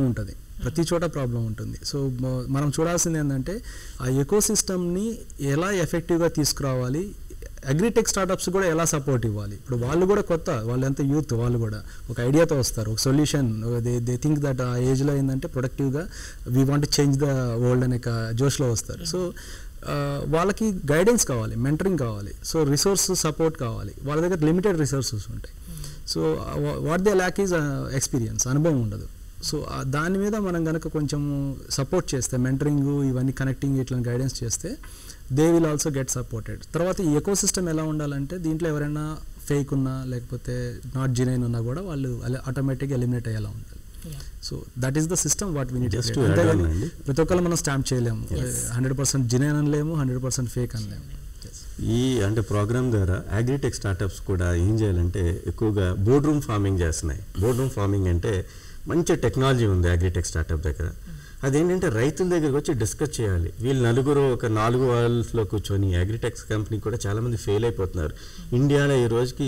ఉంటుంది. సో మనం చూడాల్సింది ఏంటంటే ఆ ఎకోసిస్టమ్ని ఎలా ఎఫెక్టివ్గా తీసుకురావాలి, అగ్రిటెక్ స్టార్టప్స్ కూడా ఎలా సపోర్ట్ ఇవ్వాలి. ఇప్పుడు వాళ్ళు కూడా కొత్త, వాళ్ళు ఎంత యూత్, వాళ్ళు కూడా ఒక ఐడియాతో వస్తారు, ఒక సొల్యూషన్. దే థింక్ దట్ ఆ ఏజ్లో ఏంటంటే ప్రొడక్టివ్గా we want change the world అనే జోష్లో వస్తారు. సో వాళ్ళకి గైడెన్స్ కావాలి, మెంటరింగ్ కావాలి, సో రిసోర్స్ సపోర్ట్ కావాలి. వాళ్ళ దగ్గర లిమిటెడ్ రిసోర్సెస్ ఉంటాయి. So what they lack is experience, అనుభవం ఉండదు. సో దాని మీద మనం కనుక కొంచెం సపోర్ట్ చేస్తే, మెంటరింగ్ ఇవన్నీ కనెక్టింగ్ ఇట్లా గైడెన్స్ చేస్తే they will also get supported. తర్వాత ఈ ఎకో సిస్టమ్ ఎలా ఉండాలంటే దీంట్లో ఎవరైనా ఫేక్ ఉన్నా లేకపోతే నాట్ జెన్యూన్ ఉన్నా కూడా వాళ్ళు ఆటోమేటిక్గా ఎలిమినేట్ అయ్యేలా ఉండాలి. So that is the system what we need. ప్రతి ఒక్కరు మనం స్టాంప్ చేయలేము, 100% జెన్యూన్ అనలేము, 100% ఫేక్ అనలేము. ఈ అంటే ప్రోగ్రామ్ ద్వారా అగ్రిటెక్ స్టార్టప్స్ కూడా ఏం చేయాలంటే ఎక్కువగా బోర్డ్ రూమ్ ఫార్మింగ్ చేస్తున్నాయి. బోర్డ్ రూమ్ ఫార్మింగ్ అంటే మంచి టెక్నాలజీ ఉంది అగ్రిటెక్ స్టార్టప్ దగ్గర. అదేంటంటే రైతుల దగ్గరికి వచ్చి డిస్కస్ చేయాలి. వీళ్ళు నలుగురు ఒక 4 వాల్స్లో కూర్చొని అగ్రిటెక్స్ కంపెనీ కూడా చాలామంది ఫెయిల్ అయిపోతున్నారు. ఇండియాలో ఈ రోజుకి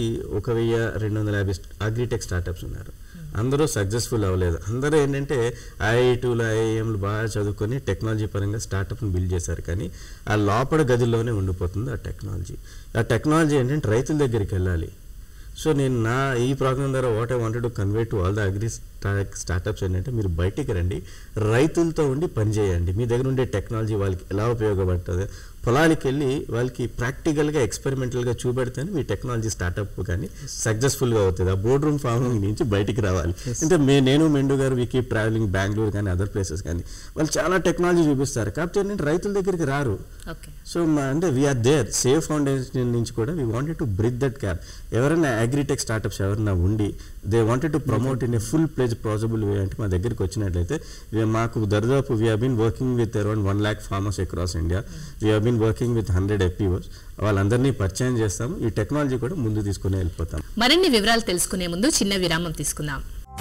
1250 అగ్రిటెక్ స్టార్టప్స్ ఉన్నారు. అందరూ సక్సెస్ఫుల్ అవ్వలేదు. అందరూ ఏంటంటే ఐఐటీలు ఐఐఎంలు బాగా చదువుకొని టెక్నాలజీ పరంగా స్టార్టప్ని బిల్డ్ చేశారు, కానీ ఆ లోపల గదిలోనే ఉండిపోతుంది ఆ టెక్నాలజీ. ఆ టెక్నాలజీ ఏంటంటే రైతుల దగ్గరికి వెళ్ళాలి. సో నేను ఈ ప్రోగ్రామ్ ద్వారా what I wanted to convey to all the agri startups ఏంటంటే మీరు బయటికి రండి, రైతులతో ఉండి పనిచేయండి. మీ దగ్గర ఉండే టెక్నాలజీ వాళ్ళకి ఎలా ఉపయోగపడుతుంది, పొలానికి వెళ్ళి వాళ్ళకి ప్రాక్టికల్గా ఎక్స్పెరిమెంటల్గా చూపెడితేనే మీ టెక్నాలజీ స్టార్టప్ కానీ సక్సెస్ఫుల్గా అవుతుంది. ఆ బోర్డ్ రూమ్ ఫార్మింగ్ నుంచి బయటికి రావాలి. అంటే నేను మెండు గారు వీ కీప్ ట్రావెలింగ్ బెంగళూరు కానీ అదర్ ప్లేసెస్ కానీ వాళ్ళు చాలా టెక్నాలజీ చూపిస్తారు, కాకపోతే ఏంటంటే రైతుల దగ్గరికి రారు. సో అంటే వీఆర్ దేర్ సేవ్ ఫౌండేషన్ నుంచి కూడా we wanted to bridge that gap. ఎవరైనా అగ్రిటెక్ స్టార్టప్స్ ఎవరైనా ఉండి they wanted to promote in a full fledged possible way అంటే మా దగ్గరికి వచ్చినట్లయితే మాకు దరిదాపు we have been working with around 1 lakh farmers across India. We have been working with 100 FPOs. వాళ్ళందరినీ పరిచయం చేస్తాము, ఈ టెక్నాలజీ కూడా ముందు తీసుకుని వెళ్ళిపోతాం. మరిన్ని వివరాలు తెలుసుకునే ముందు చిన్న విరామం తీసుకుందాం.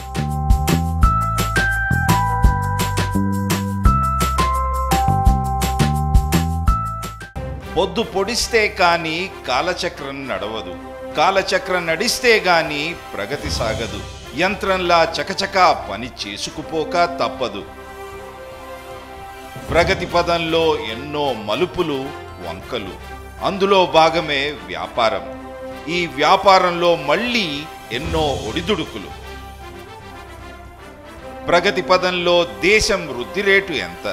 పొద్దు పొడిస్తే కానీ కాలచక్రం నడవదు, కాలచక్రం నడిస్తే గాని ప్రగతి సాగదు. యంత్రంలా చకచకా పని చేసుకుపోక తప్పదు. ప్రగతి పదంలో ఎన్నో మలుపులు వంకలు, అందులో భాగమే వ్యాపారం. ఈ వ్యాపారంలో మళ్ళీ ఎన్నో ఒడిదుడుకులు. ప్రగతి పదంలో దేశం వృద్ధి రేటు ఎంత,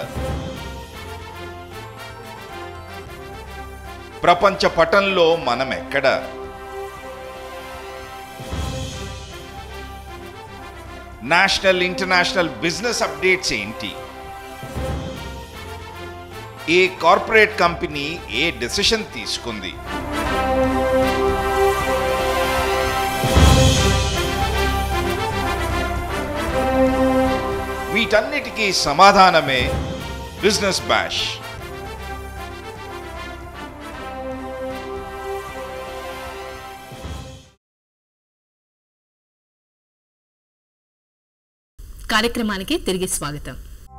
ప్రపంచ పటంలో మనం ఎక్కడ, నేషనల్ ఇంటర్నేషనల్ బిజినెస్ అప్డేట్స్ ఏంటి, ఏ కార్పొరేట్ కంపెనీ ఏ డెసిషన్ తీసుకుంది, వీటన్నిటికీ సమాధానమే బిజినెస్ బ్యాష్. కార్యక్రమానికి తిరిగి స్వాగతం.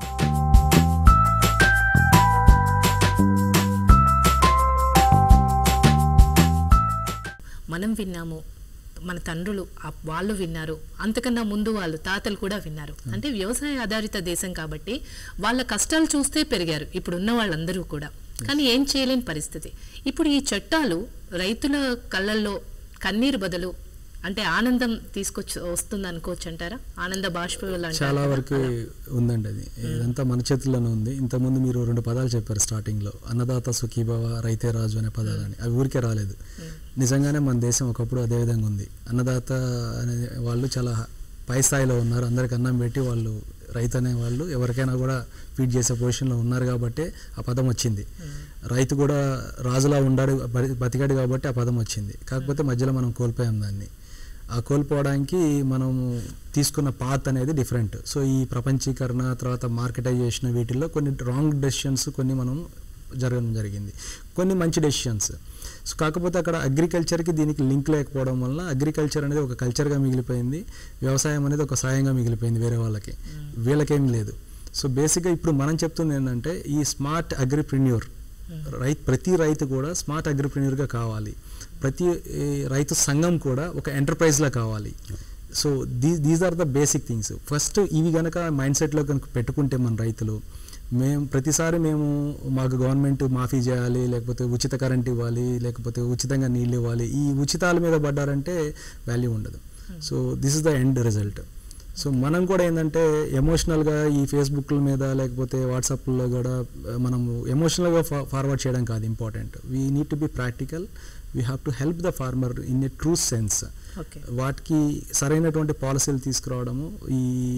మనం విన్నాము, మన తండ్రులు వాళ్ళు విన్నారు, అంతకన్నా ముందు వాళ్ళు తాతలు కూడా విన్నారు. అంటే వ్యవసాయ ఆధారిత దేశం కాబట్టి వాళ్ళ కష్టాలు చూస్తే పెరిగారు ఇప్పుడున్న వాళ్ళందరూ కూడా. కానీ ఏం చేయలేని పరిస్థితి. ఇప్పుడు ఈ చట్టాలు రైతుల కళ్ళల్లో కన్నీరు బదులు అంటే ఆనందం తీసుకొచ్చి వస్తుంది అనుకోవచ్చు అంటారా? ఆనంద బాష్పాలు చాలా వరకు ఉందండి. అది ఇదంతా మన చేతుల్లోనే ఉంది. ఇంతకుముందు మీరు 2 పదాలు చెప్పారు స్టార్టింగ్లో, అన్నదాత సుఖీభవ రైతే రాజు అనే పదాలని. అవి ఊరికే రాలేదు. నిజంగానే మన దేశం ఒకప్పుడు అదే విధంగా ఉంది. అన్నదాత అనే వాళ్ళు చాలా పై స్థాయిలో ఉన్నారు. అందరికి అన్నం పెట్టి వాళ్ళు రైతు అనే వాళ్ళు ఎవరికైనా కూడా ఫీడ్ చేసే పొజిషన్లో ఉన్నారు కాబట్టి ఆ పదం వచ్చింది. రైతు కూడా రాజులా ఉండాడు, బతికాడు కాబట్టి ఆ పదం వచ్చింది. కాకపోతే మధ్యలో మనం కోల్పోయాం దాన్ని. ఆ కోల్పోవడానికి మనం తీసుకున్న పాత్ అనేది డిఫరెంట్. సో ఈ ప్రపంచీకరణ తర్వాత మార్కెటైజేషన్ వీటిల్లో కొన్ని రాంగ్ డెసిషన్స్ కొన్ని మనం జరగడం జరిగింది, కొన్ని మంచి డెసిషన్స్. సో కాకపోతే అక్కడ అగ్రికల్చర్కి దీనికి లింక్ లేకపోవడం వల్ల అగ్రికల్చర్ అనేది ఒక కల్చర్గా మిగిలిపోయింది, వ్యవసాయం అనేది ఒక సాయంగా మిగిలిపోయింది వేరే వాళ్ళకి, వీళ్ళకేం లేదు. సో బేసిక్గా ఇప్పుడు మనం చెప్తుంది ఏంటంటే ఈ స్మార్ట్ అగ్రిప్రెన్యూర్ ప్రతి రైతు కూడా స్మార్ట్ అగ్రిప్రెన్యూర్గా కావాలి. ప్రతి రైతు సంఘం కూడా ఒక ఎంటర్ప్రైజ్లా కావాలి. So these are the basic things. First ఇవి కనుక మైండ్ సెట్లో కనుక పెట్టుకుంటే మన రైతులు, ప్రతిసారి మాకు గవర్నమెంట్ మాఫీ చేయాలి, లేకపోతే ఉచిత కరెంట్ ఇవ్వాలి, లేకపోతే ఉచితంగా నీళ్ళు ఇవ్వాలి, ఈ ఉచితాల మీద పడ్డారంటే వాల్యూ ఉండదు. So this is the end result. So మనం కూడా ఏంటంటే ఎమోషనల్గా ఈ ఫేస్బుక్ల మీద లేకపోతే వాట్సాప్లో కూడా మనము ఎమోషనల్గా ఫార్వర్డ్ చేయడం కాదు important. We need to be practical. We have to help the farmer in a true sense. వాటికి సరైనటువంటి పాలసీలు తీసుకురావడము, ఈ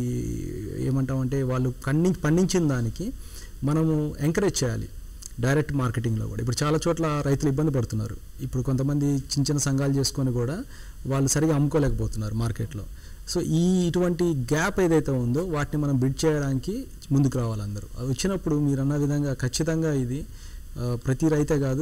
ఏమంటామంటే వాళ్ళు పండించిన దానికి మనము ఎంకరేజ్ చేయాలి. డైరెక్ట్ మార్కెటింగ్లో కూడా ఇప్పుడు చాలా చోట్ల రైతులు ఇబ్బంది పడుతున్నారు. ఇప్పుడు కొంతమంది చిన్న సంఘాలు చేసుకొని కూడా వాళ్ళు సరిగా అమ్ముకోలేకపోతున్నారు మార్కెట్లో. సో ఇటువంటి గ్యాప్ ఏదైతే ఉందో వాటిని మనం బిడ్ చేయడానికి ముందుకు రావాలి అందరూ. వచ్చినప్పుడు మీరు అన్న విధంగా ఖచ్చితంగా ఇది ప్రతి రైతే కాదు,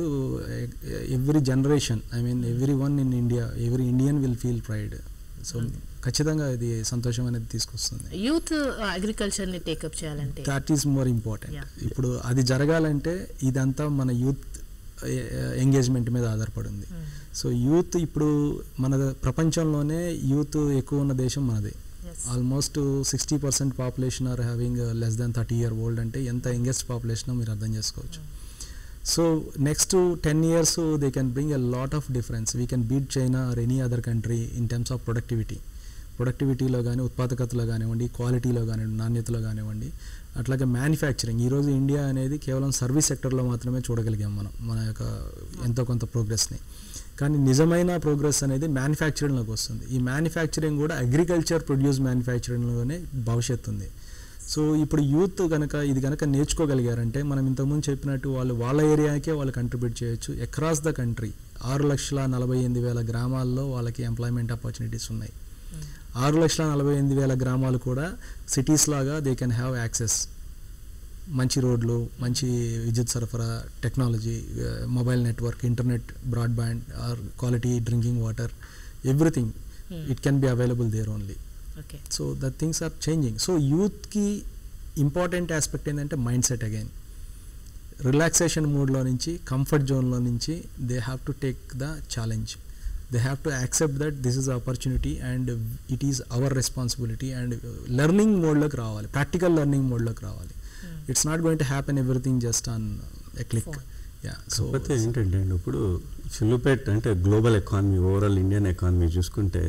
every generation, I mean every one in India, every Indian will feel pride. సో ఖచ్చితంగా ఇది సంతోషం అనేది తీసుకొస్తుంది. యూత్ అగ్రికల్చర్ని టేకప్ చేయాలంటే దట్ ఈస్ మోర్ ఇంపార్టెంట్. ఇప్పుడు అది జరగాలంటే ఇదంతా మన యూత్ ఎంగేజ్మెంట్ మీద ఆధారపడింది. సో యూత్ ఇప్పుడు మన ప్రపంచంలోనే యూత్ ఎక్కువ ఉన్న దేశం మనది. Almost 60% population are having less than 30 year old అంటే ఎంత యంగెస్ట్ పాపులేషన్ మీరు అర్థం చేసుకోవచ్చు. So next to 10 years, so they can bring a lot of difference. We can beat China or any other country in terms of ప్రొడక్టివిటీలో కానీ, ఉత్పాదకతలో కానివ్వండి, క్వాలిటీలో కానివ్వండి, నాణ్యతలో కానివ్వండి. అట్లాగే మ్యానుఫ్యాక్చరింగ్, ఈరోజు ఇండియా అనేది కేవలం సర్వీస్ సెక్టర్లో మాత్రమే చూడగలిగాం మన యొక్క ఎంతో కొంత ప్రోగ్రెస్ని. కానీ నిజమైన ప్రోగ్రెస్ అనేది మ్యానుఫ్యాక్చరింగ్లోకి వస్తుంది. ఈ మ్యానుఫ్యాక్చరింగ్ కూడా అగ్రికల్చర్ ప్రొడ్యూస్ మ్యానుఫ్యాక్చరింగ్లోనే భవిష్యత్తు ఉంది. సో ఇప్పుడు యూత్ కనుక నేర్చుకోగలిగారంటే, మనం ఇంతకుముందు చెప్పినట్టు వాళ్ళ ఏరియాకే వాళ్ళు కంట్రిబ్యూట్ చేయొచ్చు. అక్రాస్ ద కంట్రీ 6,48,000 గ్రామాల్లో వాళ్ళకి ఎంప్లాయ్మెంట్ ఆపర్చునిటీస్ ఉన్నాయి. 6,48,000 గ్రామాలు కూడా సిటీస్ లాగా దే కెన్ హ్యావ్ యాక్సెస్. మంచి రోడ్లు, మంచి విద్యుత్ సరఫరా, technology, mobile network, internet, broadband or quality drinking water, everything it can be available there only. So the things are changing. So యూత్కి ఇంపార్టెంట్ ఆస్పెక్ట్ ఏంటంటే మైండ్ సెట్. అగైన్ రిలాక్సేషన్ మూడ్లో నుంచి, comfort జోన్లో నుంచి they have to take the challenge. They have to accept that this is an opportunity and it is our responsibility, and learning mode loki ravali, practical learning mode loki ravali. It's not going to happen everything just on a click. Yeah. So కాకపోతే ఏంటంటే ఇప్పుడు ఫిలిపెట్ అంటే global economy, overall Indian economy చూసుకుంటే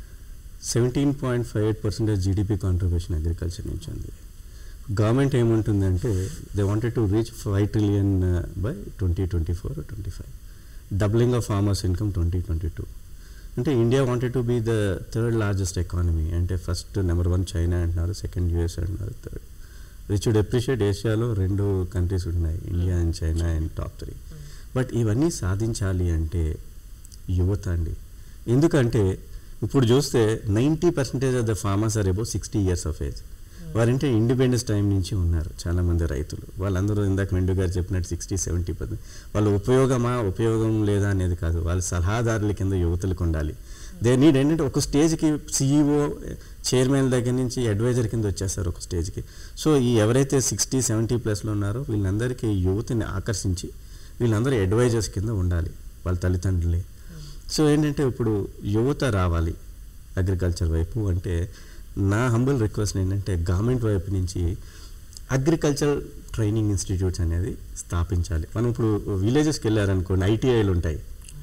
17.58% GDP contribution agriculture నుంచి ఉంది. Government ఏముంటుందంటే they wanted to reach 5 trillion by 2024-25, doubling of farmers income 2022. అంటే India wanted to be the third largest economy. అంటే ఫస్ట్ నెంబర్ 1 చైనా అంటున్నారు, సెకండ్ యూఎస్ అంటున్నారు, third which would appreciate. ఏషియాలో 2 countries ఉన్నాయి, India and China and top 3. But ఇవన్నీ సాధించాలి అంటే యువత అండి. ఎందుకంటే ఇప్పుడు చూస్తే 90% of the farmers are above 60 years of age. వారంటే ఇండిపెండెన్స్ టైం నుంచి ఉన్నారు చాలామంది రైతులు. వాళ్ళందరూ ఇందాక మెండు గారు చెప్పినట్టు 60-70%. వాళ్ళ ఉపయోగం లేదా అనేది కాదు, వాళ్ళ సలహాదారుల కింద యువతలకు ఉండాలి. దే నీడ్ ఏంటంటే ఒక స్టేజ్కి CEO, చైర్మన్ దగ్గర నుంచి అడ్వైజర్ కింద వచ్చేస్తారు ఒక స్టేజ్కి. సో ఈ ఎవరైతే 60-70+ ఉన్నారో వీళ్ళందరికీ యువతని ఆకర్షించి వీళ్ళందరూ అడ్వైజర్స్ కింద ఉండాలి, వాళ్ళ తల్లిదండ్రులే. సో ఏంటంటే ఇప్పుడు యువత రావాలి అగ్రికల్చర్ వైపు. అంటే నా హంబుల్ రిక్వెస్ట్ ఏంటంటే గవర్నమెంట్ వైపు నుంచి అగ్రికల్చర్ ట్రైనింగ్ ఇన్స్టిట్యూట్స్ అనేది స్థాపించాలి. మనం ఇప్పుడు విలేజెస్కి వెళ్ళారనుకోండి, ITIలు ఉంటాయి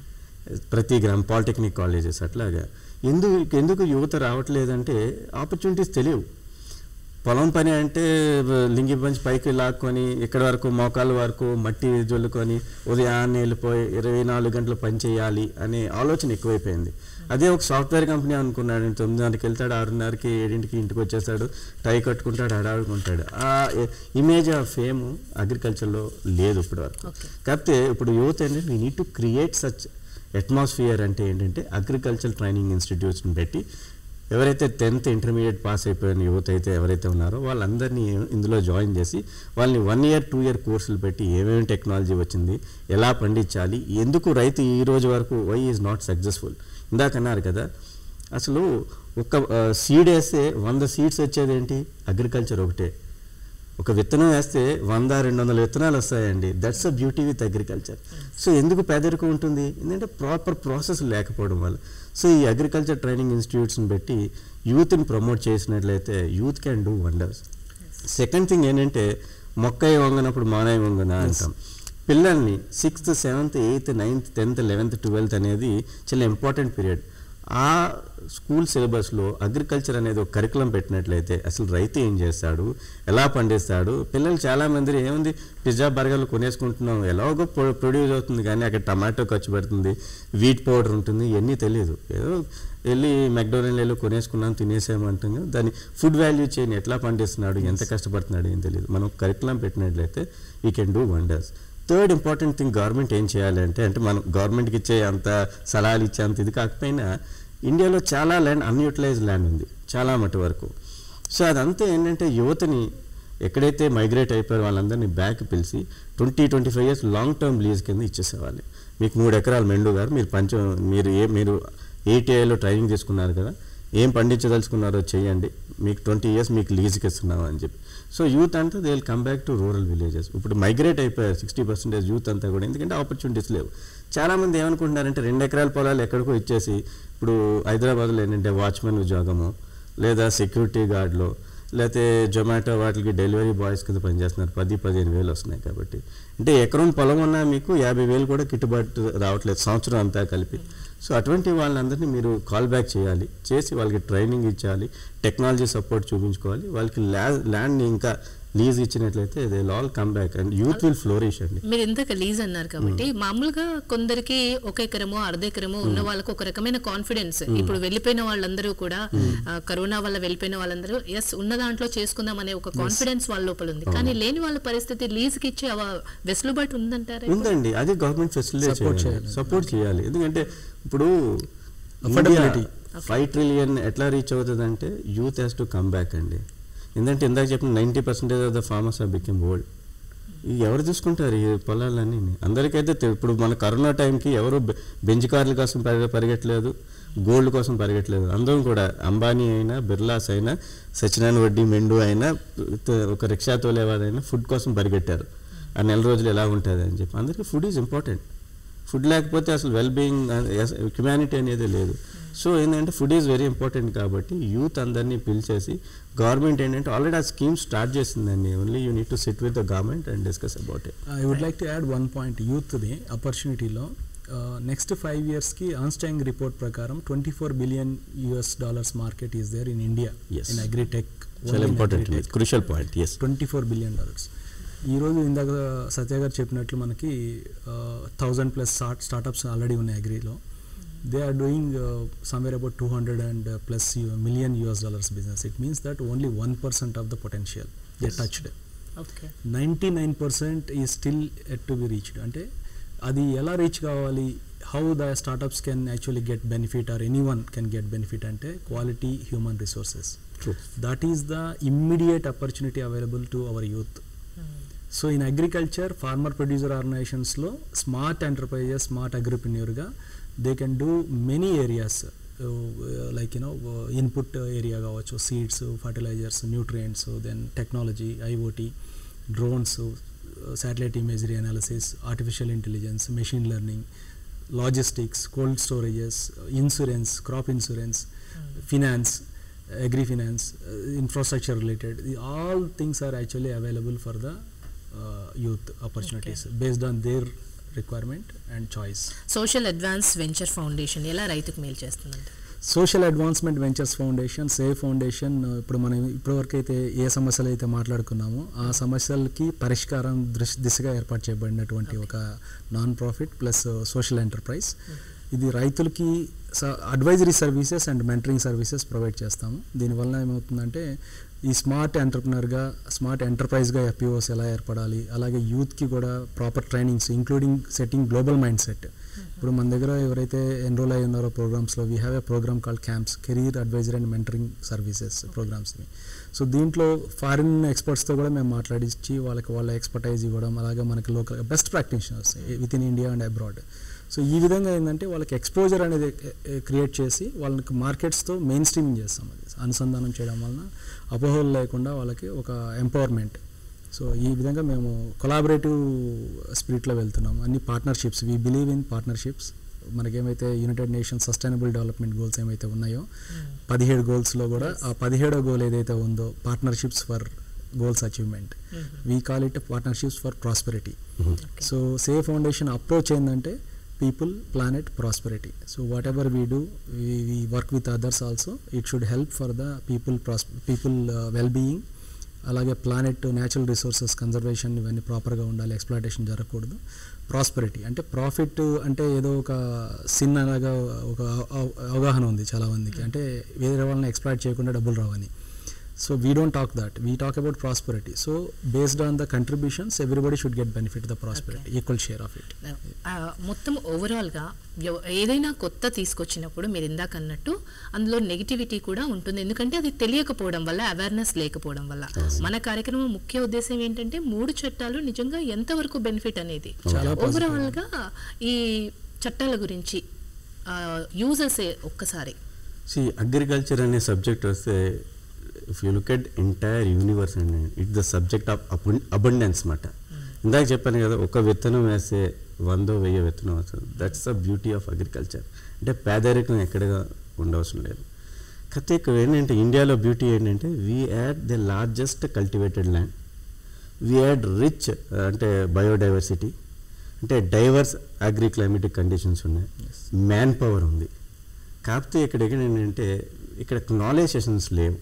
ప్రతి గ్రామం, పాలిటెక్నిక్ కాలేజెస్. అట్లాగా ఎందుకు యువత రావట్లేదంటే ఆపర్చునిటీస్ తెలియవు. పొలం పని అంటే లింగి పంచి పైకి లాక్కొని ఇక్కడి వరకు మోకాల వరకు మట్టి జల్లుకొని ఉదయాన్నే వెళ్ళిపోయి 24 గంటలు పని చేయాలి అనే ఆలోచన ఎక్కువైపోయింది. అదే ఒక సాఫ్ట్వేర్ కంపెనీ అనుకున్నాడు, 9:00 వెళ్తాడు, 6:30కి 7:00కి ఇంటికి వచ్చేస్తాడు, టై కట్టుకుంటాడు, హడాడుకుంటాడు. ఆ ఇమేజ్ ఆఫ్ ఫేమ్ అగ్రికల్చర్లో లేదు ఇప్పటి వరకు. కాకపోతే ఇప్పుడు యూత్ ఏంటంటే we need to create such atmosphere. అంటే ఏంటంటే అగ్రికల్చర్ ట్రైనింగ్ ఇన్స్టిట్యూట్స్ని పెట్టి ఎవరైతే 10th ఇంటర్మీడియట్ పాస్ అయిపోయిన యువత అయితే ఎవరైతే ఉన్నారో వాళ్ళందరినీ ఇందులో జాయిన్ చేసి వాళ్ళని 1 year 2 year కోర్సులు పెట్టి ఏమేమి టెక్నాలజీ వచ్చింది, ఎలా పండించాలి, ఎందుకు రైతు ఈ రోజు వరకు వై ఈజ్ నాట్ సక్సెస్ఫుల్. ఇందాక అన్నారు కదా, అసలు ఒక సీడ్ వేస్తే 100 seeds వచ్చేది ఏంటి, అగ్రికల్చర్ ఒకటే. ఒక విత్తనం వేస్తే 100-200 విత్తనాలు వస్తాయండి. That's a beauty with agriculture. So ఎందుకు పేదరికం ఉంటుంది, ఎందుకంటే ప్రాపర్ ప్రాసెస్ లేకపోవడం వల్ల. సో ఈ అగ్రికల్చర్ ట్రైనింగ్ ఇన్స్టిట్యూట్స్ని పెట్టి యూత్ని ప్రమోట్ చేసినట్లయితే youth can do wonders. Second thing ఏంటంటే మొక్కై వంగనప్పుడు మానై వంగన అంటాం. పిల్లల్ని 6th 7th 8th 9th 10th 11th 12th అనేది చాలా ఇంపార్టెంట్ పీరియడ్. ఆ స్కూల్ సిలబస్లో అగ్రికల్చర్ అనేది ఒక కరికులం పెట్టినట్లయితే అసలు రైతు ఏం చేస్తాడు, ఎలా పండిస్తాడు. పిల్లలు చాలామంది ఏముంది పిజ్జా బర్గర్లు కొనేసుకుంటున్నాం, ఎలాగో ప్రొడ్యూస్ అవుతుంది కానీ అక్కడ టమాటో ఖర్చు పెడుతుంది, వీట్ పౌడర్ ఉంటుంది, ఇవన్నీ తెలియదు. ఏదో వెళ్ళి మెక్డోనల్డ్లో కొనేసుకున్నాం తినేసామంటాం, దాన్ని ఫుడ్ వాల్యూ చైన్ ఎట్లా పండిస్తున్నాడు, ఎంత కష్టపడుతున్నాడు ఏం తెలియదు. మనం కరికులం పెట్టినట్లయితే we can do wonders. Third important thing government ఏం చేయాలి అంటే మనం గవర్నమెంట్కి ఇచ్చే అంత సలహాలు ఇచ్చే అంత ఇది కాకపోయినా ఇండియాలో చాలా ల్యాండ్ అన్యూటిలైజ్డ్ ల్యాండ్ ఉంది చాలా మటు వరకు. సో అదంతా ఏంటంటే యువతని ఎక్కడైతే మైగ్రేట్ అయిపోయారో వాళ్ళందరినీ బ్యాక్ పిలిచి 20-25 years లాంగ్ టర్మ్ లీజ్ కింద ఇచ్చేసేవాలి. మీకు 3 ఎకరాలు మెండు గారు మీరు ATIలో ట్రైనింగ్ తీసుకున్నారు కదా, ఏం పండించదలుచుకున్నారో చేయండి, మీకు 20 years మీకు లీజ్కి ఇస్తున్నాం అని చెప్పి. సో యూత్ అంతా they will come back to rural villages. ఇప్పుడు మైగ్రేట్ అయిపోయారు 60% యూత్ అంతా కూడా, ఎందుకంటే ఆపర్చునిటీస్ లేవు. చాలామంది ఏమనుకుంటున్నారంటే 2 ఎకరాల పొలాలు ఎక్కడికో ఇచ్చేసి ఇప్పుడు హైదరాబాద్లో ఏంటంటే వాచ్మెన్ ఉద్యోగము లేదా సెక్యూరిటీ గార్డ్లో లేకపోతే జొమాటో వాటికి డెలివరీ బాయ్స్ కింద పనిచేస్తున్నారు, 10-15 వేలు వస్తున్నాయి. కాబట్టి అంటే ఎకరం పొలం ఉన్నా మీకు 50 వేలు కూడా గిట్టుబాటు రావట్లేదు సంవత్సరం అంతా కలిపి. సో అటువంటి వాళ్ళందరినీ మీరు కాల్ బ్యాక్ చేయాలి, చేసి వాళ్ళకి ట్రైనింగ్ ఇచ్చాలి, టెక్నాలజీ సపోర్ట్ చూపించుకోవాలి. వాళ్ళకి ల్యాండ్ని ఇంకా లీజ్ ఇచ్చినట్లయితే they will all come back and youth will flourish అండి. మీరు ఇంతక లీజ్ అన్నారు కాబట్టి మామూలుగా కొందరికి 1 ఎకరమో 1/2 ఎకరమో ఉన్న వాళ్ళకు ఒక రకమైన కాన్ఫిడెన్స్, ఇప్పుడు వెళ్ళిపోయిన వాళ్ళందరూ కూడా కరోనా వల్ల వెళ్ళిపోయిన వాళ్ళందరూ ఎస్ ఉన్న దాంట్లో చేసుకుందాం అనే ఒక కాన్ఫిడెన్స్ వాళ్ళ లోపల ఉంది. కానీ లేని వాళ్ళ పరిస్థితి లీజ్కి ఇచ్చే వెసులుబాటు ఉందంటారా? ఉందండి, అది గవర్నమెంట్ ఫెసిలిటీ సపోర్ట్ చేయాలి. ఎందుకంటే ఇప్పుడు 5 ట్రిలియన్ ఎట్లా రీచ్ అవుతుంది అంటే youth has to come back అండి. ఎందుకంటే ఇందాక చెప్పిన 90% of the farmers are become old. ఎవరు చూసుకుంటారు ఈ పొలాలన్నీ? అందరికైతే ఇప్పుడు మన కరోనా టైంకి ఎవరు బెంచ్ కార్ల కోసం పరిగెట్టలేదు, గోల్డ్ కోసం పరిగెట్టలేదు. అందరం కూడా అంబానీ అయినా, బిర్లాస్ అయినా, సచినారాయణ వడ్డీ మెండు అయినా, ఒక రిక్షా తోలేవాడైనా ఫుడ్ కోసం పరిగెట్టారు. ఆ నెల రోజులు ఎలా ఉంటుంది అని చెప్పి. అందరికీ ఫుడ్ ఈజ్ ఇంపార్టెంట్. ఫుడ్ లేకపోతే అసలు వెల్బీయింగ్ హ్యుమానిటీ అనేది లేదు. సో ఏంటంటే ఫుడ్ ఈజ్ వెరీ ఇంపార్టెంట్. కాబట్టి యూత్ అందరినీ పిలిచేసి గవర్నమెంట్ ఏంటంటే ఆల్రెడీ ఆ స్కీమ్ స్టార్ట్ చేసిందండి. Only you need to sit with the government and discuss about it. I would like to add one point. యూత్ది ఆపర్చునిటీలో నెక్స్ట్ 5 yearsకి ఆన్స్టాంగ్ రిపోర్ట్ ప్రకారం $24 billion market is there in India in agritech. చాలా important, crucial point. Yes, $24 billion. ఈరోజు ఇందాక సత్య గారు చెప్పినట్లు మనకి 1000+ స్టార్టప్స్ ఆల్రెడీ ఉన్నాయి అగ్రీలో. They are doing somewhere about $200+ million business. It means that only 1% of the potential they touched. Okay. 99% is still yet to be reached. Ante adi ela reach kavali, how the startups can actually get benefit or anyone can get benefit ante quality human resources. True. That is the immediate opportunity available to our youth. So in agriculture, farmer producer organizations lo smart enterprises, smart agripreneur ga they can do many areas, like input area kavachu, seeds, fertilizers, nutrients, then technology, IoT, drones, satellite imagery analysis, artificial intelligence, machine learning, logistics, cold storages, insurance, crop insurance, finance, agri finance, infrastructure related. All things are actually available for the youth opportunities based on their requirement and choice. Social advance venture foundation ఎలా రైతుకు మేలు చేస్తుందండి? Social advancement ventures foundation, Save Foundation, ఇప్పుడు మనం ఇప్పటివరకు అయితే ఏ సమస్యలు అయితే మాట్లాడుకున్నామో ఆ సమస్యలకి పరిష్కారం దిశగా ఏర్పాటు చేయబడినటువంటి ఒక non profit plus social enterprise. ఇది రైతులకి advisory services and mentoring services provide చేస్తాము. దీనివల్ల ఏమవుతుందంటే ఈ స్మార్ట్ ఎంటర్ప్రైజ్గా ఎఫ్పిఓస్ ఎలా ఏర్పడాలి, అలాగే యూత్కి కూడా proper trainings including setting global mind set. ఇప్పుడు మన దగ్గర ఎవరైతే ఎన్రోల్ అయి ఉన్నారో ప్రోగ్రామ్స్లో we have a programme called camps, career advisory and mentoring services ప్రోగ్రామ్స్ని. సో దీంట్లో ఫారిన్ ఎక్స్పర్ట్స్తో కూడా మేము మాట్లాడించి వాళ్ళ ఎక్స్పర్టైజ్ ఇవ్వడం, అలాగే మనకి local best practitioners within India and abroad. So ఈ విధంగా ఏంటంటే వాళ్ళకి ఎక్స్పోజర్ అనేది క్రియేట్ చేసి వాళ్ళకి మార్కెట్స్తో మెయిన్ స్ట్రీమింగ్ చేస్తాం. అది అనుసంధానం చేయడం వలన అపోహలు లేకుండా వాళ్ళకి ఒక ఎంపవర్మెంట్. సో ఈ విధంగా మేము కొలాబరేటివ్ స్పిరిట్లో వెళ్తున్నాము. అన్ని partnerships, we believe in partnerships. మనకేమైతే United Nations sustainable development goals ఏమైతే ఉన్నాయో 17 గోల్స్లో కూడా ఆ 17వ గోల్ ఏదైతే ఉందో partnerships for goals achievement, we call it partnerships for prosperity. So Save Foundation approach ఏంటంటే people, planet, prosperity. So whatever we do, we work with others also. It should help for the people well-being. అలాగే planet, natural resources conservation ఇవన్నీ ప్రాపర్గా ఉండాలి, exploitation జరగకూడదు. Prosperity అంటే profit అంటే ఏదో ఒక సిన్ అలాగా ఒక అవగాహన ఉంది చాలామందికి, అంటే వేరే వాళ్ళని ఎక్స్ప్లాయిట్ చేయకుండా డబ్బులు రావని. So we don't talk that. We talk about prosperity. So based on the contributions, everybody should get benefit the prosperity, equal share of it. మొత్తం ఓవరాల్గా ఏదైనా కొత్త తీసుకొచ్చినప్పుడు మీరు ఇందాక అన్నట్టు అందులో నెగిటివిటీ కూడా ఉంటుంది. ఎందుకంటే అది తెలియకపోవడం వల్ల, అవేర్నెస్ లేకపోవడం వల్ల. మన కార్యక్రమం ముఖ్య ఉద్దేశం ఏంటంటే 3 చట్టాలు నిజంగా ఎంతవరకు బెనిఫిట్ అనేది. ఓవరాల్గా ఈ చట్టాల గురించి యూజర్స్ ఒక్కసారి అగ్రికల్చర్ అనే సబ్జెక్ట్ వస్తే, if you look at entire universe and it's the subject of abundance మాట. ఇందాక చెప్పాను కదా, ఒక విత్తనం వేస్తే 100,000 విత్తనం వస్తుంది. That's the beauty of agriculture. అంటే పేదరికం ఎక్కడగా ఉండవసరం లేదు. కాకపోతే ఇక్కడ ఏంటంటే ఇండియాలో బ్యూటీ ఏంటంటే we had the largest cultivated land, we had rich అంటే బయోడైవర్సిటీ, అంటే డైవర్స్ అగ్రి క్లైమేటిక్ కండిషన్స్ ఉన్నాయి, మ్యాన్ పవర్ ఉంది. కాకపోతే ఇక్కడ ఏంటంటే ఇక్కడ నాలెడ్జ్ సెషన్స్ లేవు.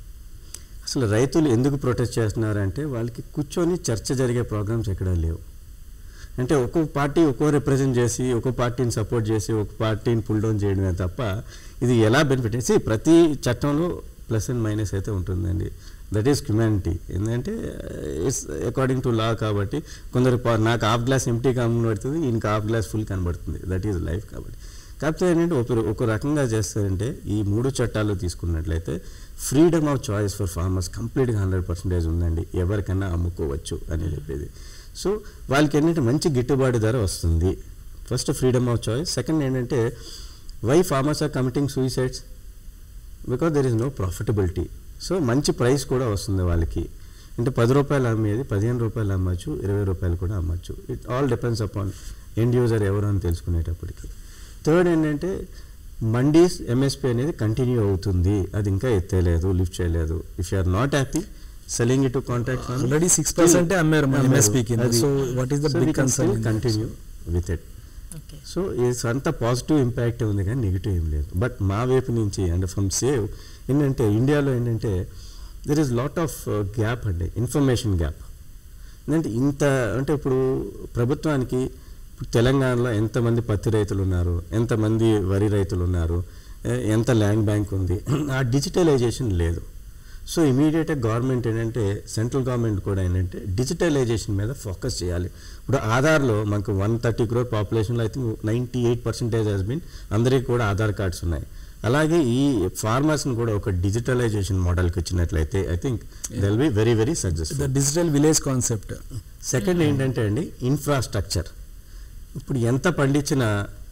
అసలు రైతులు ఎందుకు ప్రొటెస్ట్ చేస్తున్నారంటే వాళ్ళకి కూర్చొని చర్చ జరిగే ప్రోగ్రామ్స్ ఎక్కడా లేవు. అంటే ఒక్కొక్క పార్టీ ఒక్కో రిప్రజెంట్ చేసి ఒక్కో పార్టీని సపోర్ట్ చేసి ఒక పార్టీని పుల్ డౌన్ చేయడమే తప్ప ఇది ఎలా బెనిఫిట్ చేసి ప్రతి చట్టంలో ప్లస్ అండ్ మైనస్ అయితే ఉంటుందండి. That is humanity. ఎందుకంటే ఇట్స్ అకార్డింగ్ టు లా కాబట్టి కొందరు నాకు హాఫ్ గ్లాస్ ఎంటీ కనబడుతుంది, ఈయనకి హాఫ్ గ్లాస్ ఫుల్ కనబడుతుంది. దట్ ఈజ్ లైఫ్ కాబట్టి. కాకపోతే ఏంటంటే ఒక రకంగా చేస్తారంటే ఈ 3 చట్టాలు తీసుకున్నట్లయితే freedom of choice for farmers కంప్లీట్గా 100% ఉందండి. ఎవరికైనా అమ్ముకోవచ్చు అని చెప్పేది. సో వాళ్ళకి ఏంటంటే మంచి గిట్టుబాటు ధర వస్తుంది. First freedom of choice. Second ఏంటంటే why farmers are committing suicides? Because there is no profitability. So మంచి ప్రైస్ కూడా వస్తుంది వాళ్ళకి. అంటే 10 రూపాయలు అమ్మేది 15 రూపాయలు అమ్మచ్చు, 20 రూపాయలు కూడా అమ్మచ్చు. It all depends upon end user ఎవరు అని తెలుసుకునేటప్పటికి. థర్డ్ ఏంటంటే మండీస్ ఎంఎస్పీ అనేది కంటిన్యూ అవుతుంది, అది ఇంకా ఎత్తేయలేదు, లిఫ్ట్ చేయలేదు. If you are not happy selling it to contract already 6% అమ్మారు ఎంఎస్పీ కింద. So what is the big concern? Continue with it. So ఇది అంత పాజిటివ్ ఇంపాక్ట్ ఉంది కానీ నెగిటివ్ ఏం లేదు. బట్ మా వైపు నుంచి అంటే ఫ్రమ్ సేవ్ ఏంటంటే ఇండియాలో ఏంటంటే there is lot of gap అండి, ఇన్ఫర్మేషన్ గ్యాప్. ఏంటంటే ఇంత అంటే ఇప్పుడు ప్రభుత్వానికి తెలంగాణలో ఎంతమంది పత్తి రైతులు ఉన్నారు, ఎంతమంది వరి రైతులు ఉన్నారు, ఎంత ల్యాండ్ బ్యాంక్ ఉంది, ఆ డిజిటలైజేషన్ లేదు. సో ఇమీడియట్గా గవర్నమెంట్ ఏంటంటే సెంట్రల్ గవర్నమెంట్ కూడా ఏంటంటే డిజిటలైజేషన్ మీద ఫోకస్ చేయాలి. ఇప్పుడు ఆధార్లో మనకు 130 crore పాపులేషన్లో ఐ థింక్ 98% హెస్ బీన్ అందరికీ కూడా ఆధార్ కార్డ్స్ ఉన్నాయి. అలాగే ఈ ఫార్మర్స్ని కూడా ఒక డిజిటలైజేషన్ మోడల్కి వచ్చినట్లయితే I think they will be very very successful. Digital village concept. Second ఏంటంటే అండి ఇన్ఫ్రాస్ట్రక్చర్. ఇప్పుడు ఎంత పండించినా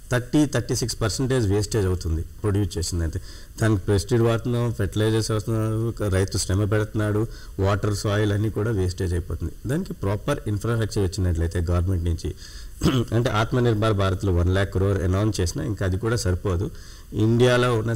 36% వేస్టేజ్ అవుతుంది ప్రొడ్యూస్ చేసిందంటే. దానికి పెస్టిసైడ్ వాడుతున్నాం, ఫెర్టిలైజర్స్ వస్తున్నాడు, రైతు శ్రమ పెడుతున్నాడు, వాటర్ సాయిల్ అన్నీ కూడా వేస్టేజ్ అయిపోతుంది. దానికి ప్రాపర్ ఇన్ఫ్రాస్ట్రక్చర్ వచ్చినట్లయితే గవర్నమెంట్ నుంచి అంటే ఆత్మనిర్భర్ భారత్లో 1 lakh crore అనౌన్స్ చేసినా ఇంకా అది కూడా సరిపోదు. ఇండియాలో ఉన్న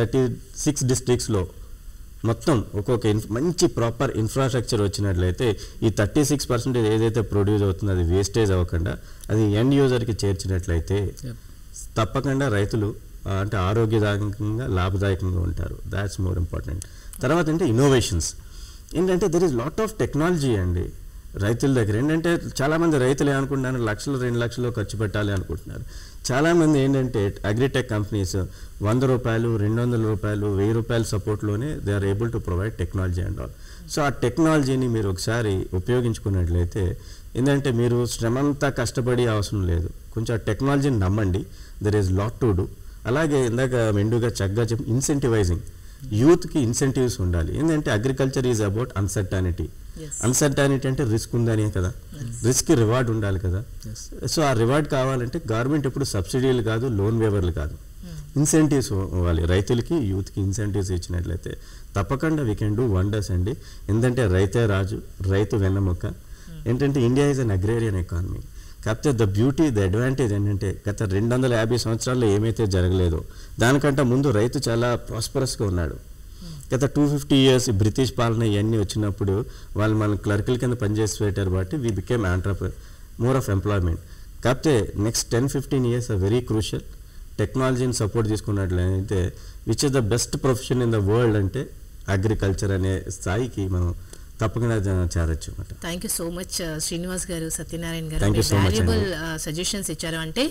736 డిస్ట్రిక్ట్స్లో మొత్తం ఒక్కొక్క మంచి ప్రాపర్ ఇన్ఫ్రాస్ట్రక్చర్ వచ్చినట్లయితే ఈ 36% ఏదైతే ప్రొడ్యూస్ అవుతుందో అది వేస్టేజ్ అవ్వకుండా అది ఎండ్ యూజర్కి చేర్చినట్లయితే తప్పకుండా రైతులు అంటే ఆరోగ్యదాయకంగా లాభదాయకంగా ఉంటారు. That's more important. తర్వాత అంటే ఇన్నోవేషన్స్. ఏంటంటే there is lot of technology అండి రైతుల దగ్గర. ఏంటంటే చాలామంది రైతులు ఏమనుకుంటున్నారు, 1,00,000 2 లక్షలు ఖర్చు పెట్టాలి అనుకుంటున్నారు. చాలామంది ఏంటంటే అగ్రిటెక్ కంపెనీస్ 100 రూపాయలు 200 రూపాయలు 1000 రూపాయల సపోర్ట్లోనే they are able to provide technology and all. So ఆ టెక్నాలజీని మీరు ఒకసారి ఉపయోగించుకున్నట్లయితే ఏంటంటే మీరు శ్రమంతా కష్టపడి అవసరం లేదు, కొంచెం ఆ టెక్నాలజీని నమ్మండి. There is lot to do. అలాగే ఇందాక మెండుగా చక్కగా చెప్పి ఇన్సెంటివైజింగ్, యూత్కి ఇన్సెంటివ్స్ ఉండాలి. ఏంటంటే agriculture is about uncertainty. Uncertainty అంటే రిస్క్ ఉందనే కదా, రిస్క్కి రివార్డ్ ఉండాలి కదా. సో ఆ రివార్డ్ కావాలంటే గవర్నమెంట్ ఎప్పుడు సబ్సిడీలు కాదు, లోన్ వేవర్లు కాదు, ఇన్సెంటివ్స్ ఇవ్వాలి. రైతులకి యూత్కి ఇన్సెంటివ్స్ ఇచ్చినట్లయితే తప్పకుండా వీ కెన్ డూ వండర్స్ అండి. ఎందుకంటే రైతే రాజు, రైతు వెన్నముక్క. ఏంటంటే India is an agrarian economy. కాకపోతే ద బ్యూటీ ద అడ్వాంటేజ్ ఏంటంటే గత 250 సంవత్సరాల్లో ఏమైతే జరగలేదో దానికంటే ముందు రైతు చాలా ప్రాస్పరస్గా ఉన్నాడు. గత 250 years బ్రిటిష్ పాలన ఇవన్నీ వచ్చినప్పుడు వాళ్ళు మన క్లర్కుల కింద పనిచేసి పెట్టారు కాబట్టి we became more of employment. కాకపోతే next 10-15 years are very crucial. టెక్నాలజీని సపోర్ట్ తీసుకున్నట్లయితే which is the best profession in the world అంటే అగ్రికల్చర్ అనే స్థాయికి మనం తప్పకుండా చేరొచ్చు అన్నమాట. Thank you so much Srinivas గారు, సత్యనారాయణ గారు, Thank you so much valuable suggestions ఇచ్చారు. అంటే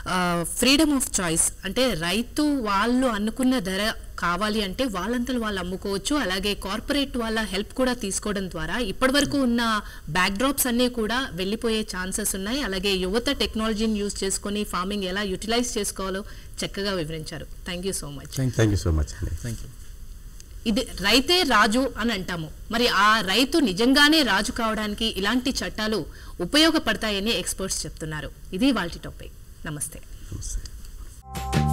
ఫ్రీడమ్ ఆఫ్ చాయిస్ అంటే రైతు వాళ్ళు అనుకున్న ధర కావాలి అంటే వాళ్ళంతలో వాళ్ళు అమ్ముకోవచ్చు. అలాగే కార్పొరేట్ వాళ్ళ హెల్ప్ కూడా తీసుకోవడం ద్వారా ఇప్పటి వరకు ఉన్న బ్యాక్ డ్రాప్స్ అన్నీ కూడా వెళ్ళిపోయే ఛాన్సెస్ ఉన్నాయి. అలాగే యువత టెక్నాలజీని యూజ్ చేసుకొని ఫార్మింగ్ ఎలా యూటిలైజ్ చేసుకోవాలో చక్కగా వివరించారు. Thank you so much. Thank you so much అండి. Thank you. ఇది రైతే రాజు అని అంటాము. మరి ఆ రైతు నిజంగానే రాజు కావడానికి ఇలాంటి చట్టాలు ఉపయోగపడతాయని ఎక్స్పర్ట్స్ చెప్తున్నారు. ఇది వాళ్ళ టాపిక్. నమస్తే. నమస్తే.